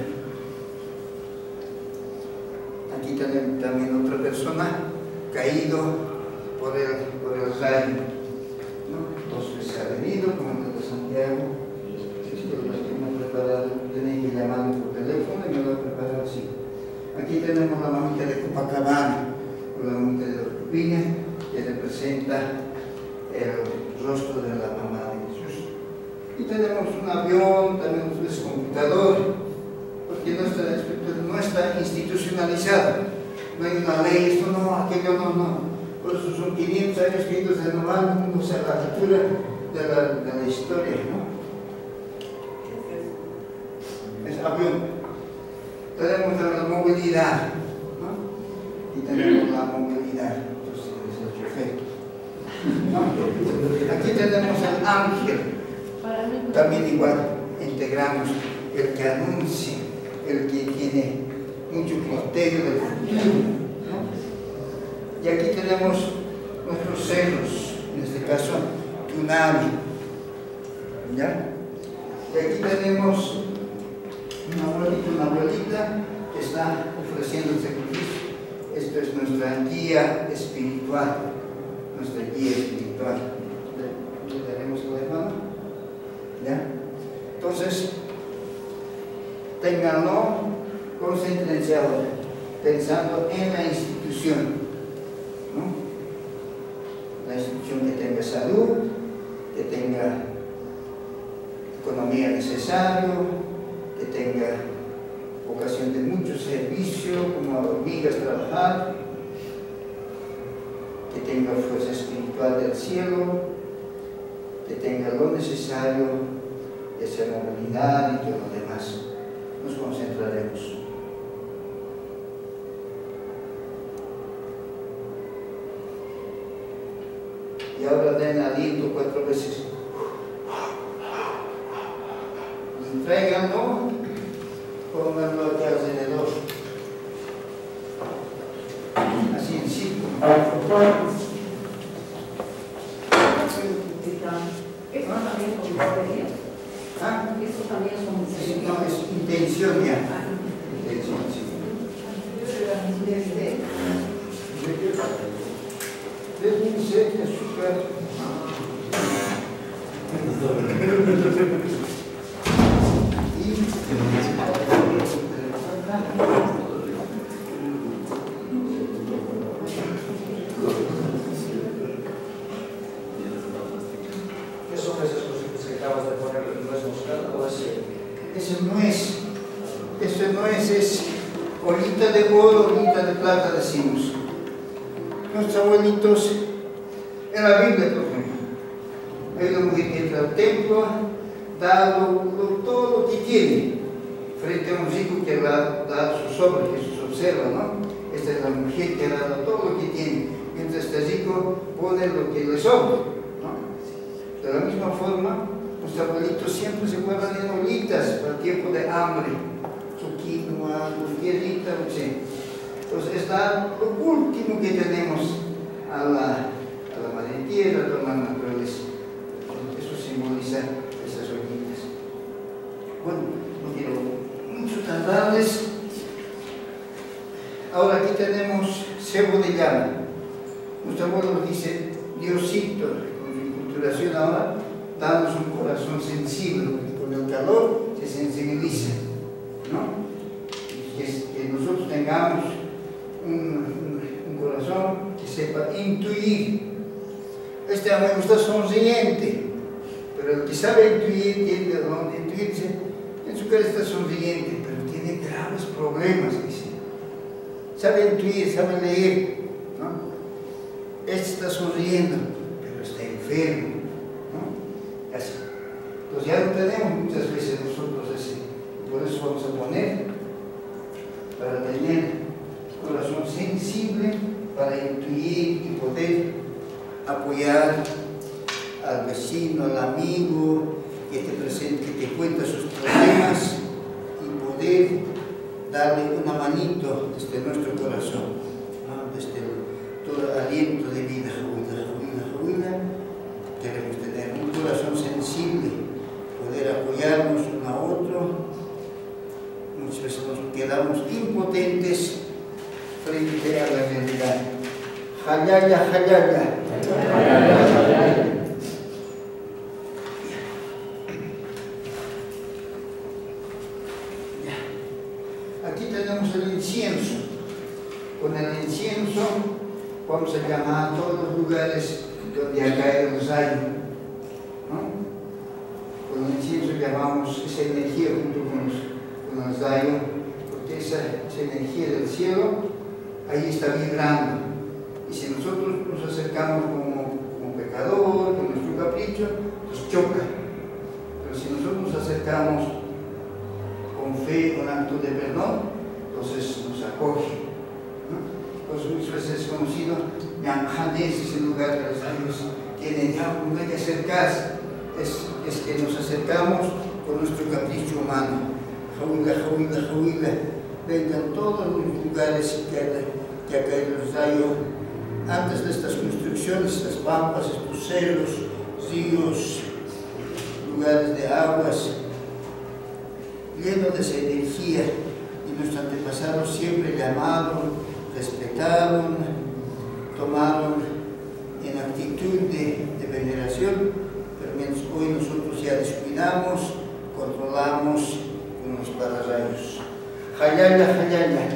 Aquí tenemos también otra persona caído por el rayo, ¿no? Entonces se ha venido como el de Santiago. Me he preparado, tenía que llamarlo por teléfono y me lo he preparado así. Aquí tenemos la mamita de Copacabana, o la mamita de Ortupina, que representa el rostro de la mamá de Jesús. Y tenemos un avión, también un computador, porque no está institucionalizado. No hay una ley, esto no, aquello no. Por eso son 500 años que ellos renovan, o sea, la lectura de la historia, ¿no? Es avión. Tenemos la movilidad, ¿no? Y tenemos la movilidad, entonces es el chofer, ¿no? Aquí tenemos el ángel. También igual integramos el que anuncia, el que tiene mucho criterio del futuro, ¿no? Y aquí tenemos nuestros celos, en este caso un ave, ¿ya? Y aquí tenemos una abuelita que está ofreciendo el sacrificio. Esto es nuestra guía espiritual, ¿Le daremos a la hermana? ¿Ya? Entonces, ténganlo, concéntrense ahora, pensando en la institución, ¿no? La institución que tenga salud, que tenga economía necesaria, que tenga vocación de mucho servicio, como hormigas trabajar, que tenga fuerza espiritual del cielo, que tenga lo necesario de hacer movilidad y todo lo demás. Nos concentraremos. Y ahora den aliento 4 veces. Entréganlo, pónganlo aquí alrededor. Así en círculo. ¿Esto también es voluntariedad? ¿Ah? ¿Esto también es voluntariedad? No, es intención ya. Intención, sí. Déjense que azúcar. ¿Qué son esas cosas que se Eso no es ollita de oro, ollita de plata, decimos. Nuestros abuelitos, en la Biblia, por ejemplo, hay una mujer que entra al templo, da todo lo que tiene, frente a un rico que da sus obras, que se observa, ¿no? Esta es la mujer que ha dado todo lo que tiene, mientras este rico pone lo que le sobra, ¿no? De la misma forma, nuestros abuelitos siempre se guardan en ollitas para el tiempo de hambre, su quinoa, su tierrita, no sé. Entonces es lo último que tenemos a la madre tierra, a la naturaleza. Eso simboliza esas ollitas. Bueno, no quiero mucho tardarles. Ahora aquí tenemos cebo de llama. Nuestro abuelo dice, Diosito, con su inculturación ahora, danos un corazón sensible, porque con el calor se sensibiliza, ¿no? Que nosotros tengamos un corazón que sepa intuir. Este amigo está sonriente, pero el que sabe intuir, tiene de dónde intuirse, en su cara está sonriente, pero tiene graves problemas, dice. Sabe intuir, sabe leer, ¿no? Este está sonriendo, pero está enfermo, ¿no? Así. Entonces ya lo tenemos muchas veces nosotros así. Por eso vamos a poner, para tener corazón sensible, para intuir y poder apoyar al vecino, al amigo que te presenta, que te cuenta sus problemas y poder darle una manito desde nuestro corazón, ¿no? Desde todo el aliento de vida. Queremos tener un corazón sensible, poder apoyarnos uno a otro. Muchas veces nos quedamos impotentes frente a la realidad. Jalaya, jalaya. Aquí tenemos el incienso. Con el incienso vamos a llamar a todos los lugares donde ha caído el rayo, ¿no? Con el incienso llamamos esa energía junto con el rayo, porque esa energía del cielo ahí está vibrando. Y si nosotros nos acercamos como pecador, con nuestro capricho, nos choca. Pero si nosotros nos acercamos con fe, con acto de perdón, entonces nos acoge, ¿no? Pues muchas veces es conocido, Ñanjanes es el lugar de los rayos, tienen ya no hay que acercarse, es que nos acercamos con nuestro capricho humano. Jahuila, vengan todos los lugares que ha caído el rayo. Antes de estas construcciones, estas pampas, estos cerros, ríos, lugares de aguas, llenos de esa energía, y nuestros antepasados siempre llamaron, respetaron, tomaron en actitud de veneración, pero mientras hoy nosotros ya descuidamos, controlamos con los pararrayos. Jalaya.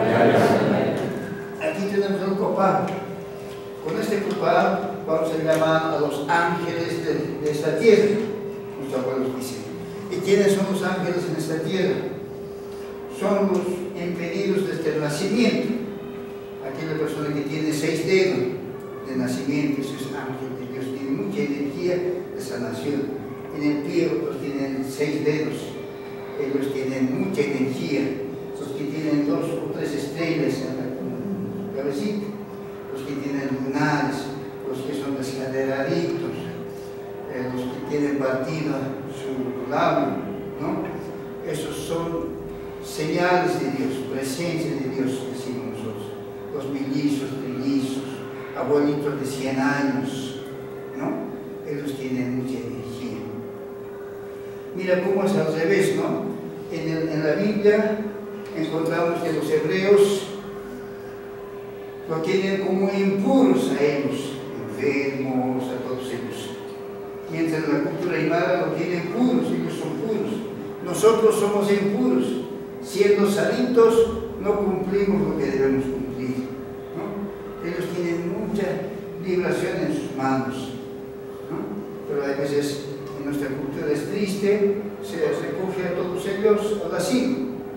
Aquí tenemos el copal. Con este copal vamos a llamar a los ángeles de esta tierra, nuestros abuelos dicen. ¿Y quiénes son los ángeles en esta tierra? Son los impedidos desde el nacimiento. Aquella persona que tiene 6 dedos de nacimiento, ese es ángel de Dios, tiene mucha energía de sanación. En el pie otros tienen 6 dedos, ellos tienen mucha energía. Los que tienen 2 o 3 estrellas en la cabecita, los que tienen lunares, los que son descaderaditos, los que tienen partido su labio, ¿no? Esos son señales de Dios, presencia de Dios, decimos nosotros. Los mellizos, trillizos, abuelitos de 100 años, ¿no? Ellos tienen mucha energía. Mira cómo es al revés, ¿no? En la Biblia encontramos que los hebreos lo tienen como impuros a ellos, enfermos, a todos ellos. Mientras la cultura aymara lo tienen puros, ellos son puros. Nosotros somos impuros. Siendo sanitos, no cumplimos lo que debemos cumplir, ¿no? Ellos tienen mucha vibración en sus manos, ¿no? Pero a veces en nuestra cultura es triste, se recoge a todos ellos al asilo,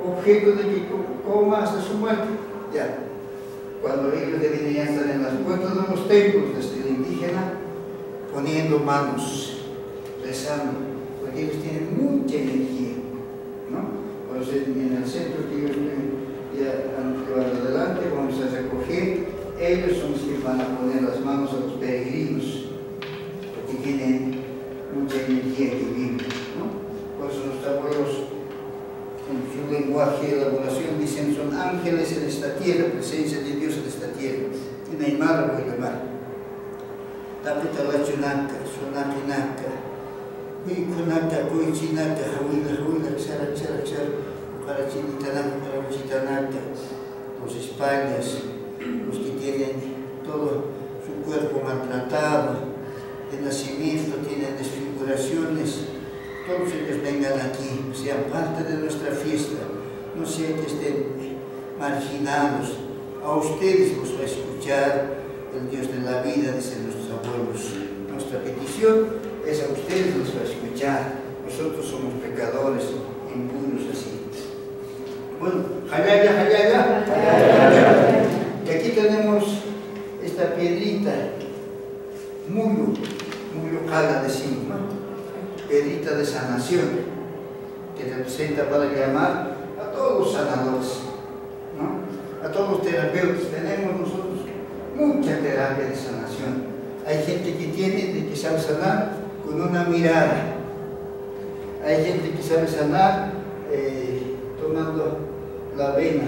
objeto de que coma hasta su muerte. Ya, cuando ellos deberían estar en las puertas de los templos desde el indígena, poniendo manos, rezando, porque ellos tienen mucha energía, ¿no? Pues en el centro que yo estoy ya llevando adelante, vamos a recoger, ellos son los que van a poner las manos a los peregrinos, porque tienen mucha energía que vive, ¿no? Por eso los abuelos, en su lenguaje de elaboración, dicen son ángeles en esta tierra, presencia de Dios en esta tierra. En Aymara voy a llamar. Taputalachunaka, Sonakinaka, Huikunaka, Kuichinaka, Huila, Xara, Parachinitanaka, Parachitanaka, los espaldas, los que tienen todo su cuerpo maltratado, de nacimiento, tienen desfiguraciones, todos ellos vengan aquí, sean parte de nuestra fiesta, no sea que estén marginados. A ustedes los va a escuchar el Dios de la vida, dicen nuestros abuelos. Nuestra petición es a ustedes los va a escuchar. Nosotros somos pecadores, impuros así. Bueno, jalaya. Y aquí tenemos esta piedrita, mulo cala de cima, piedrita de sanación, que representa para llamar a todos los sanadores, ¿no? A todos los terapeutas. Tenemos nosotros mucha terapia de sanación. Hay gente que sabe sanar con una mirada. Hay gente que sabe sanar tomando la avena.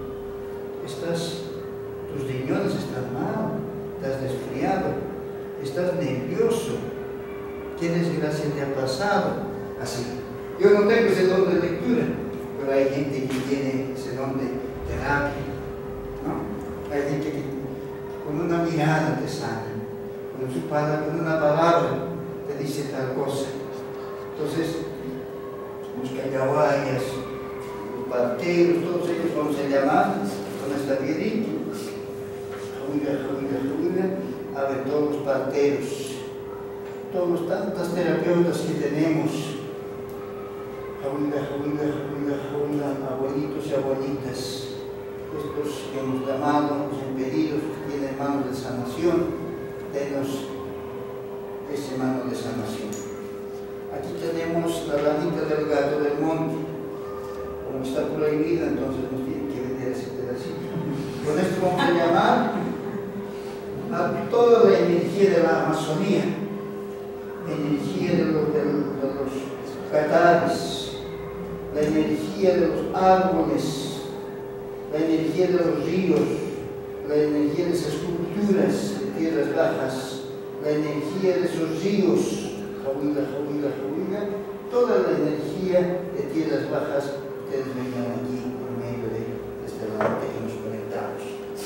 Tus riñones están mal, estás resfriado, estás nervioso, ¿qué desgracia te ha pasado? Así. Yo no tengo ese don de lectura, pero hay gente que tiene ese don de terapia, ¿no? Hay gente que con una mirada te sana, con una palabra te dice tal cosa. Entonces, los callahuayas, los parteros, todos ellos vamos a llamar con esta piedrita. A ver, todos los parteros, todos tantas terapeutas que tenemos, abuelitos y abuelitas, estos que hemos llamado, los impedidos, que tienen manos de sanación, denos ese mano de sanación. Aquí tenemos la ranita del gato del monte. Como está prohibida, entonces nos tienen que vender ese pedacito. Con esto vamos a llamar a toda la energía de la Amazonía, energía de los catares, la energía de los árboles, la energía de los ríos, la energía de esas culturas de tierras bajas, la energía de esos ríos, toda la energía de tierras bajas. Ustedes vengan aquí por medio de este lado que nos conectamos.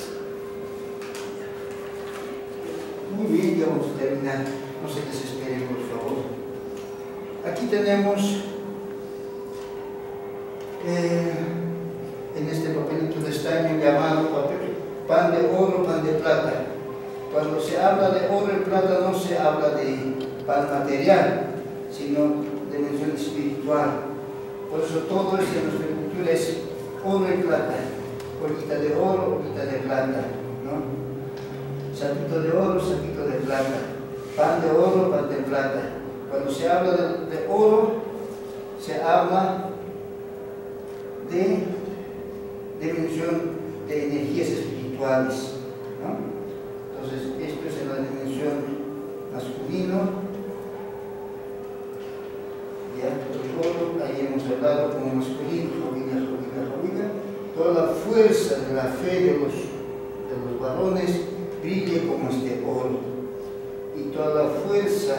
Muy bien, ya vamos a terminar. No se desesperen, por favor. Aquí tenemos en este papelito de estaño llamado pan de oro, pan de plata. Cuando se habla de oro y plata no se habla de pan material, sino de dimensión espiritual. Por eso todo esto en nuestra cultura es oro y plata, olita de oro, olita de plata, ¿no? Sapito de oro, sapito de plata, pan de oro, pan de plata. Cuando se habla de oro, se habla de dimensión de energías espirituales, ¿no? Entonces, esto es en la dimensión masculino. Ya, el oro, ahí hemos hablado como masculino, toda la fuerza de la fe de los varones brille como este oro, y toda la fuerza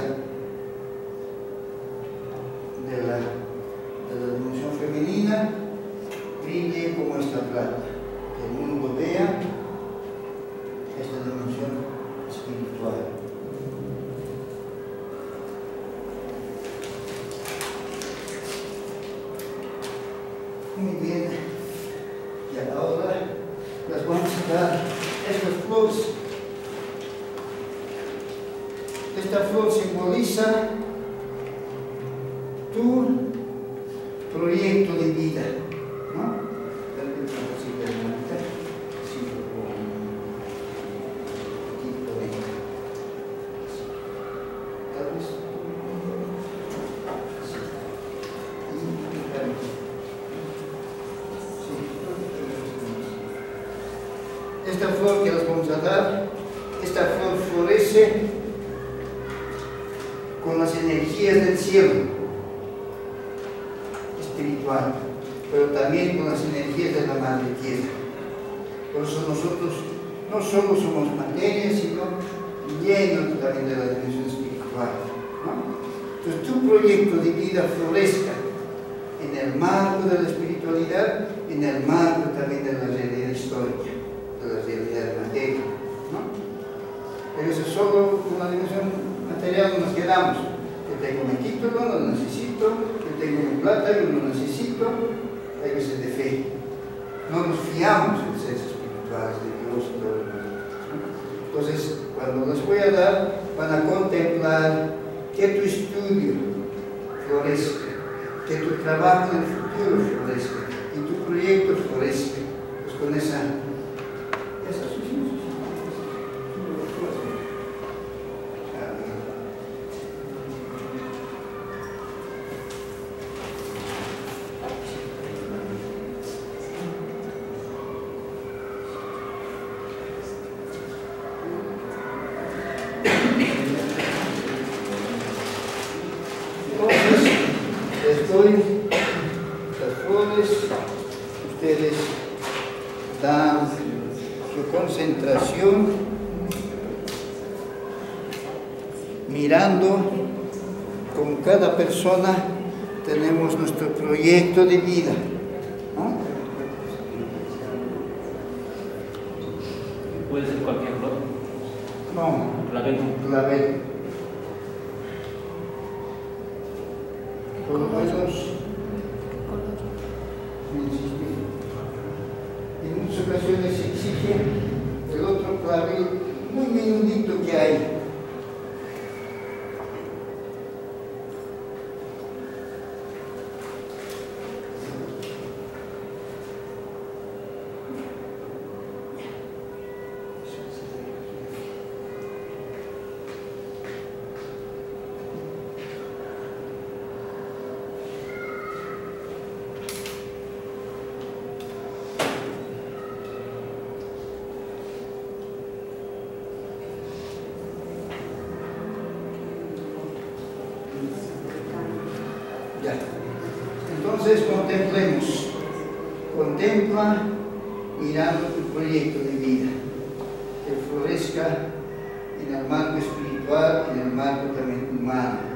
de la dimensión femenina brille como esta plata, que el mundo vea esta dimensión espiritual. Muy bien, y ahora las vamos a dar estas flores. Esta flor simboliza tu proyecto de vida, ¿no? esta flor que les vamos a dar, esta flor florece con las energías del cielo espiritual, pero también con las energías de la madre tierra. Por eso nosotros no solo somos materia, sino llenos también de la dimensión espiritual, ¿no? Entonces tu proyecto de vida florezca en el marco de la espiritualidad, en el marco también de la realidad histórica, de la realidad materia, ¿no? Pero eso solo con la dimensión material no nos quedamos. Yo tengo mi título, no lo necesito. Yo tengo mi plata, yo no lo necesito. Hay que ser de fe. No nos fiamos en seres espirituales, de Dios y todo lo demás. Entonces, cuando les voy a dar, van a contemplar que tu estudio florezca, que tu trabajo en el futuro florezca y tu proyecto florezca. Pues con esa las flores, ustedes dan su concentración mirando con cada persona tenemos nuestro proyecto de vida, ¿no? ¿Puede ser cualquier flor? No, Clavel. clavel. Por lo menos en muchas ocasiones se exige el otro clavel muy minutito que hay. Ya. Entonces contemplemos, contempla mirando tu proyecto de vida, que florezca en el marco espiritual, en el marco también humano.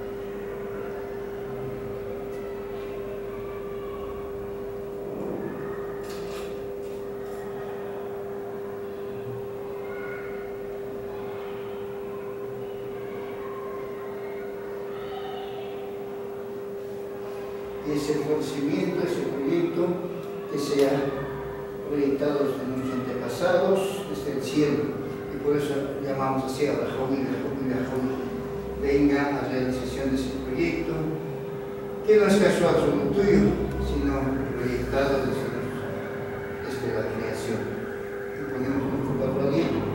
Ese conocimiento, ese proyecto que se ha proyectado desde nuestros antepasados, desde el cielo, y por eso llamamos así a la Jovina. Venga a la realización de ese proyecto, que no es casual solo tuyo, sino proyectado desde la creación. Y ponemos un poco adornando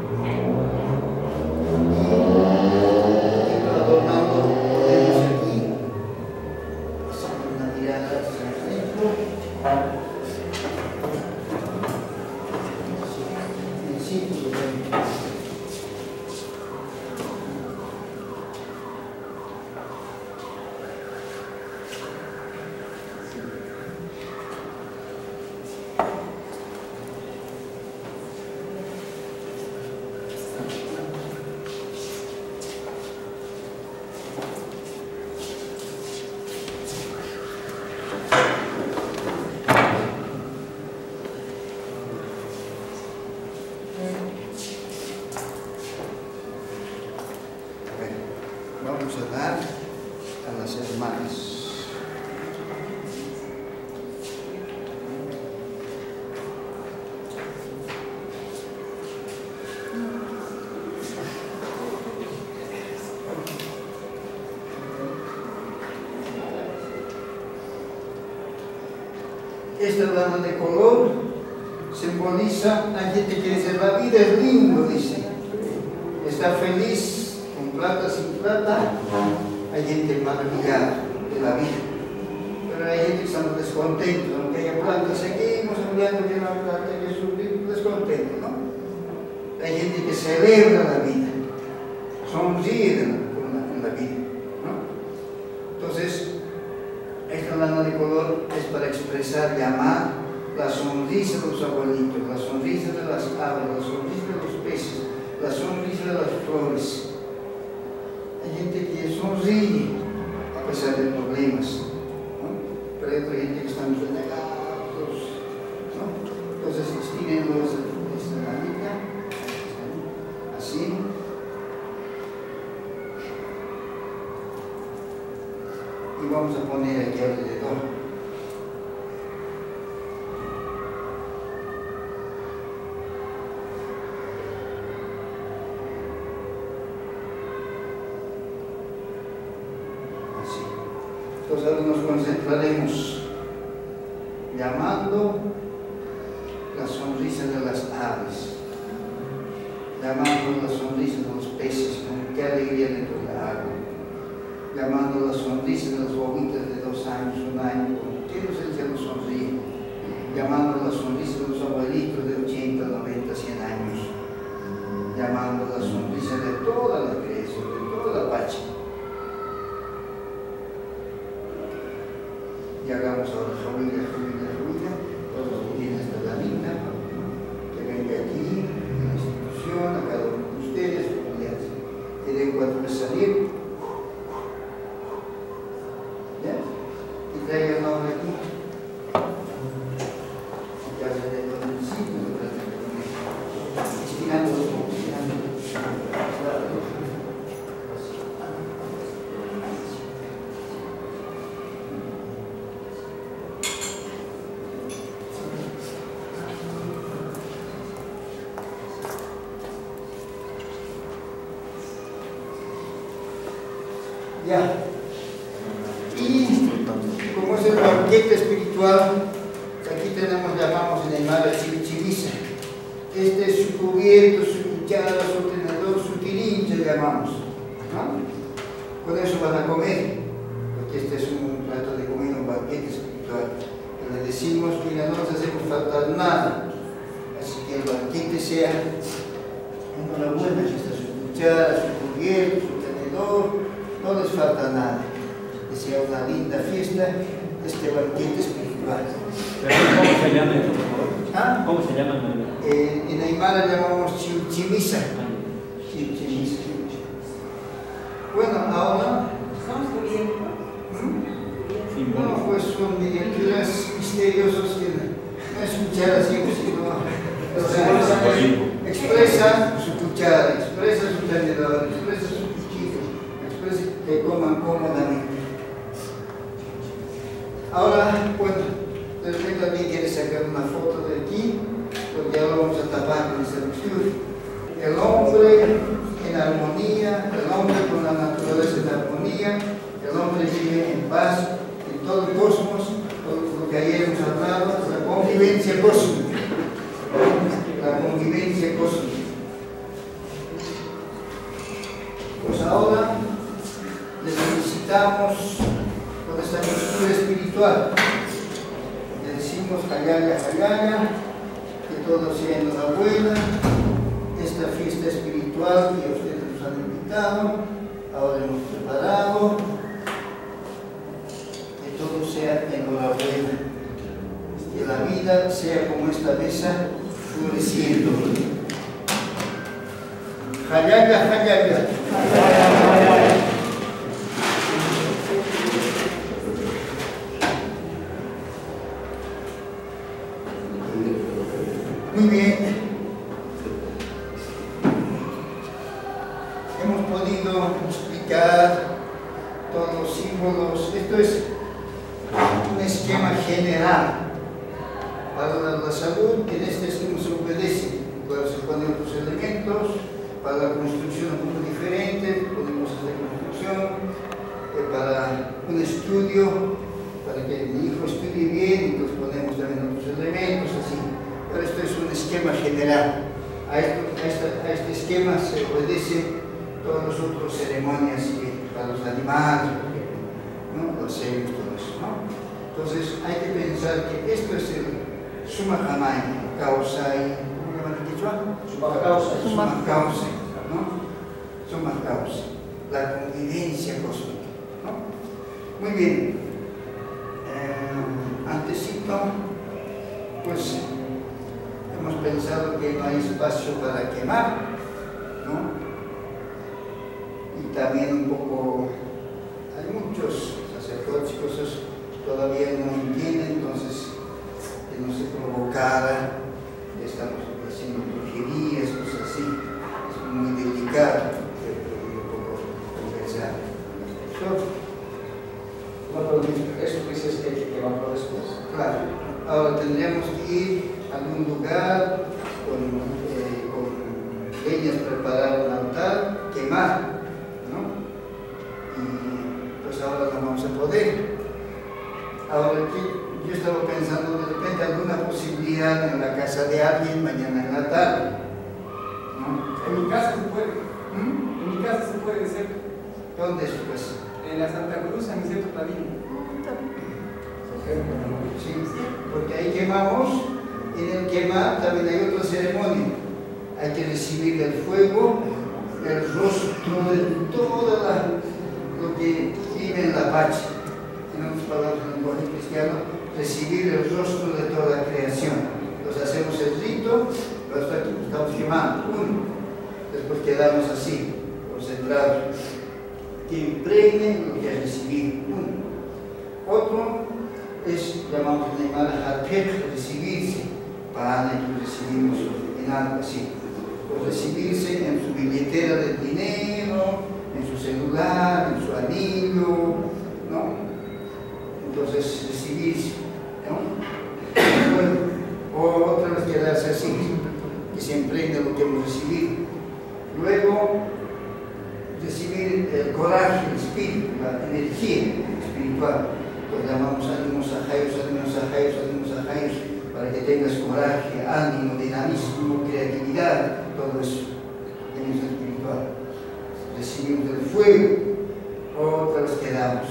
ponemos aquí. Una mirada hacia adentro. El círculo. Vamos a dar a las hermanas. Esta lana de color simboliza, hay gente que dice, la vida es lindo, dice. Está feliz con plata, sin plata. Hay gente maravillada de la vida. Pero hay gente que estamos descontentos, aunque haya plata, seguimos hablando que la plata, que subir. descontento, ¿no? Hay gente que celebra la vida, sonríe con la vida, ¿no? Entonces, esta lana de color es para expresar y amar la sonrisa de los abuelitos, la sonrisa de las aves, la sonrisa de los peces, la sonrisa de las flores. Hay gente que sonríe a pesar de problemas, ¿no? Pero hay otra gente que están renegados, ¿no? Entonces, estiren esta lanita, así. Y vamos a poner aquí alrededor. Así. Entonces ahora nos concentraremos llamando la sonrisa de las aves, llamando la sonrisa de los peces, con qué alegría dentro del agua, llamando la sonrisa de las bobitas de 2 años, 1 año, con qué inocencia nos sonríe, llamando la sonrisa de los abuelitos de 80, 90, 100 años, llamando la sonrisa de toda la creación, de toda la pacha. Y hagamos ahora familia, todos que tienen esta lanita, que venga aquí, en la institución, a cada uno de ustedes, familiares, que den 4 veces salir. ¿Ya? Y traiga el nombre aquí. Ya se le da el sitio, estirando los ojos, estirando. Ya. Y como es el banquete espiritual, aquí tenemos, llamamos en Aymara chivichivisa. Este es su cubierto, su cuchara, su tenedor, su tirincha, llamamos, ¿no? Con eso van a comer, porque este es un plato de comida, un banquete espiritual. Y le decimos que no nos hacemos faltar nada, así que el banquete sea enhorabuena, aquí está su cuchara, su cubierto, su tenedor. No les falta nada, que sea una linda fiesta, este banquete espiritual. ¿Cómo se llama eso, por favor? ¿Ah? ¿Cómo se llama? En Aymara llamamos chimisa. Chimisa. Bueno, ahora... Estamos cubiertos. No, pues son miniaturas misteriosas que no es cuchara siempre, sino... O sea, expresa su cuchara, expresa su tenedor, expresa su cuchillo, expresa que coman cómodamente. Ahora, bueno, de repente alguien quiere sacar una foto de aquí, porque ya lo vamos a tapar con esta textura. El hombre en armonía, el hombre con la naturaleza en armonía, el hombre vive en paz en todo el cosmos, todo lo que ayer hemos hablado, la convivencia cósmica. La convivencia cósmica. Pues ahora les felicitamos por esta postura espiritual. Le decimos Hayaya, Hayaya, que todo sea enhorabuena. Esta fiesta espiritual que ustedes nos han invitado, ahora hemos preparado, que todo sea enhorabuena, que la vida sea como esta mesa floreciendo. Hayaya, Hayaya. Muy bien. Hemos podido explicar todos los símbolos. Esto es un esquema general para la salud. En este esquema se obedece. Claro, se ponen otros elementos. Para la construcción un poco diferente, podemos hacer construcción. Para un estudio, para que mi hijo estudie bien, entonces ponemos también otros elementos, así. Pero esto es un esquema general. A este esquema se obedece todas las otras ceremonias para los animales, ¿no? Los hacemos, todo eso, ¿no? Entonces hay que pensar que esto es el Summa Hamay, causa y quechua? Suma causa. Suma causa, ¿no? Suma causa, la convivencia cósmica, ¿no? Muy bien. Antesito, pues hemos pensado que no hay espacio para quemar, ¿no? Y también un poco, hay muchos sacerdotes y cosas todavía no entienden, entonces que no se provocara, estamos haciendo brujerías, cosas así, es muy delicado, pero un poco conversar con las personas. No, pero eso que dices que hay que quemarlo después. Claro, ahora tendríamos que ir a algún lugar con leñas, preparar un altar, quemar, ¿no? Y pues ahora no vamos a poder. Ahora yo estaba pensando de repente alguna posibilidad en la casa de alguien mañana en la tarde, ¿no? En mi casa se puede. ¿Mm? En mi casa se puede hacer. ¿Dónde es tu casa? En la Santa Cruz, en el centro Padilla. Sí, porque ahí quemamos, y en el quemar también hay otra ceremonia. Hay que recibir el fuego, el rostro de todo lo que vive en la pacha. En otras palabras, en el lenguaje cristiano, recibir el rostro de toda la creación. Entonces hacemos el rito, pero hasta aquí estamos quemando, uno. Después quedamos así, concentrados. Que impregne lo que ha recibido, uno. Otro es, llamamos en alemán, harpet, recibirse, pana, que recibimos en algo así. Pues recibirse en su billetera de dinero, en su celular, en su anillo, ¿no? Entonces, recibirse, ¿no? Bueno, o otra vez quedarse así, que se impregne lo que hemos recibido. Luego, recibir el coraje, el espíritu, la energía espiritual. Pues llamamos ánimos ajayos, para que tengas coraje, ánimo, dinamismo, creatividad, todo eso, ánimo espiritual. Recibimos el fuego, otra vez quedamos.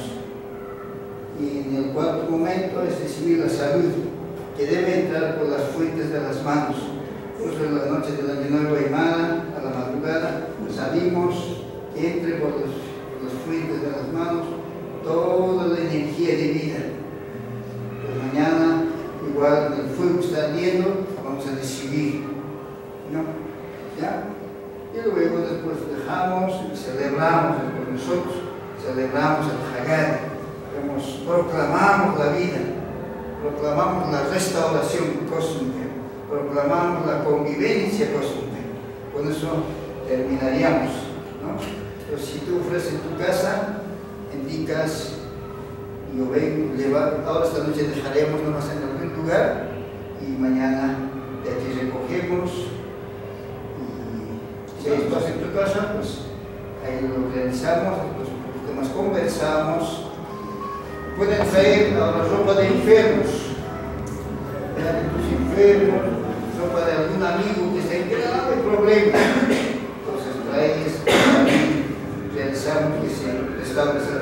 Y en el cuarto momento es recibir la salud, que debe entrar por las fuentes de las manos. Pues en la noche del Año Nuevo Aymara, a la madrugada, salimos, entre por las fuentes de las manos toda la energía de vida. Pues mañana, igual el fuego está ardiendo, vamos a recibir, ¿no? ¿Ya? Y luego después dejamos y celebramos por nosotros, celebramos el Haggadah, proclamamos la vida, proclamamos la restauración cósmica, proclamamos la convivencia cósmica. Con eso terminaríamos, ¿no? Entonces, si tú ofreces en tu casa, indicas, yo vengo, ahora esta noche dejaremos nomás en algún lugar y mañana de aquí recogemos y si hay espacio en tu casa, pues ahí lo realizamos, pues un poquito más conversamos. Pueden traer ahora ropa de enfermos, de tus enfermos, ropa de algún amigo que esté en grave problema. Entonces traes, realizamos que se restablece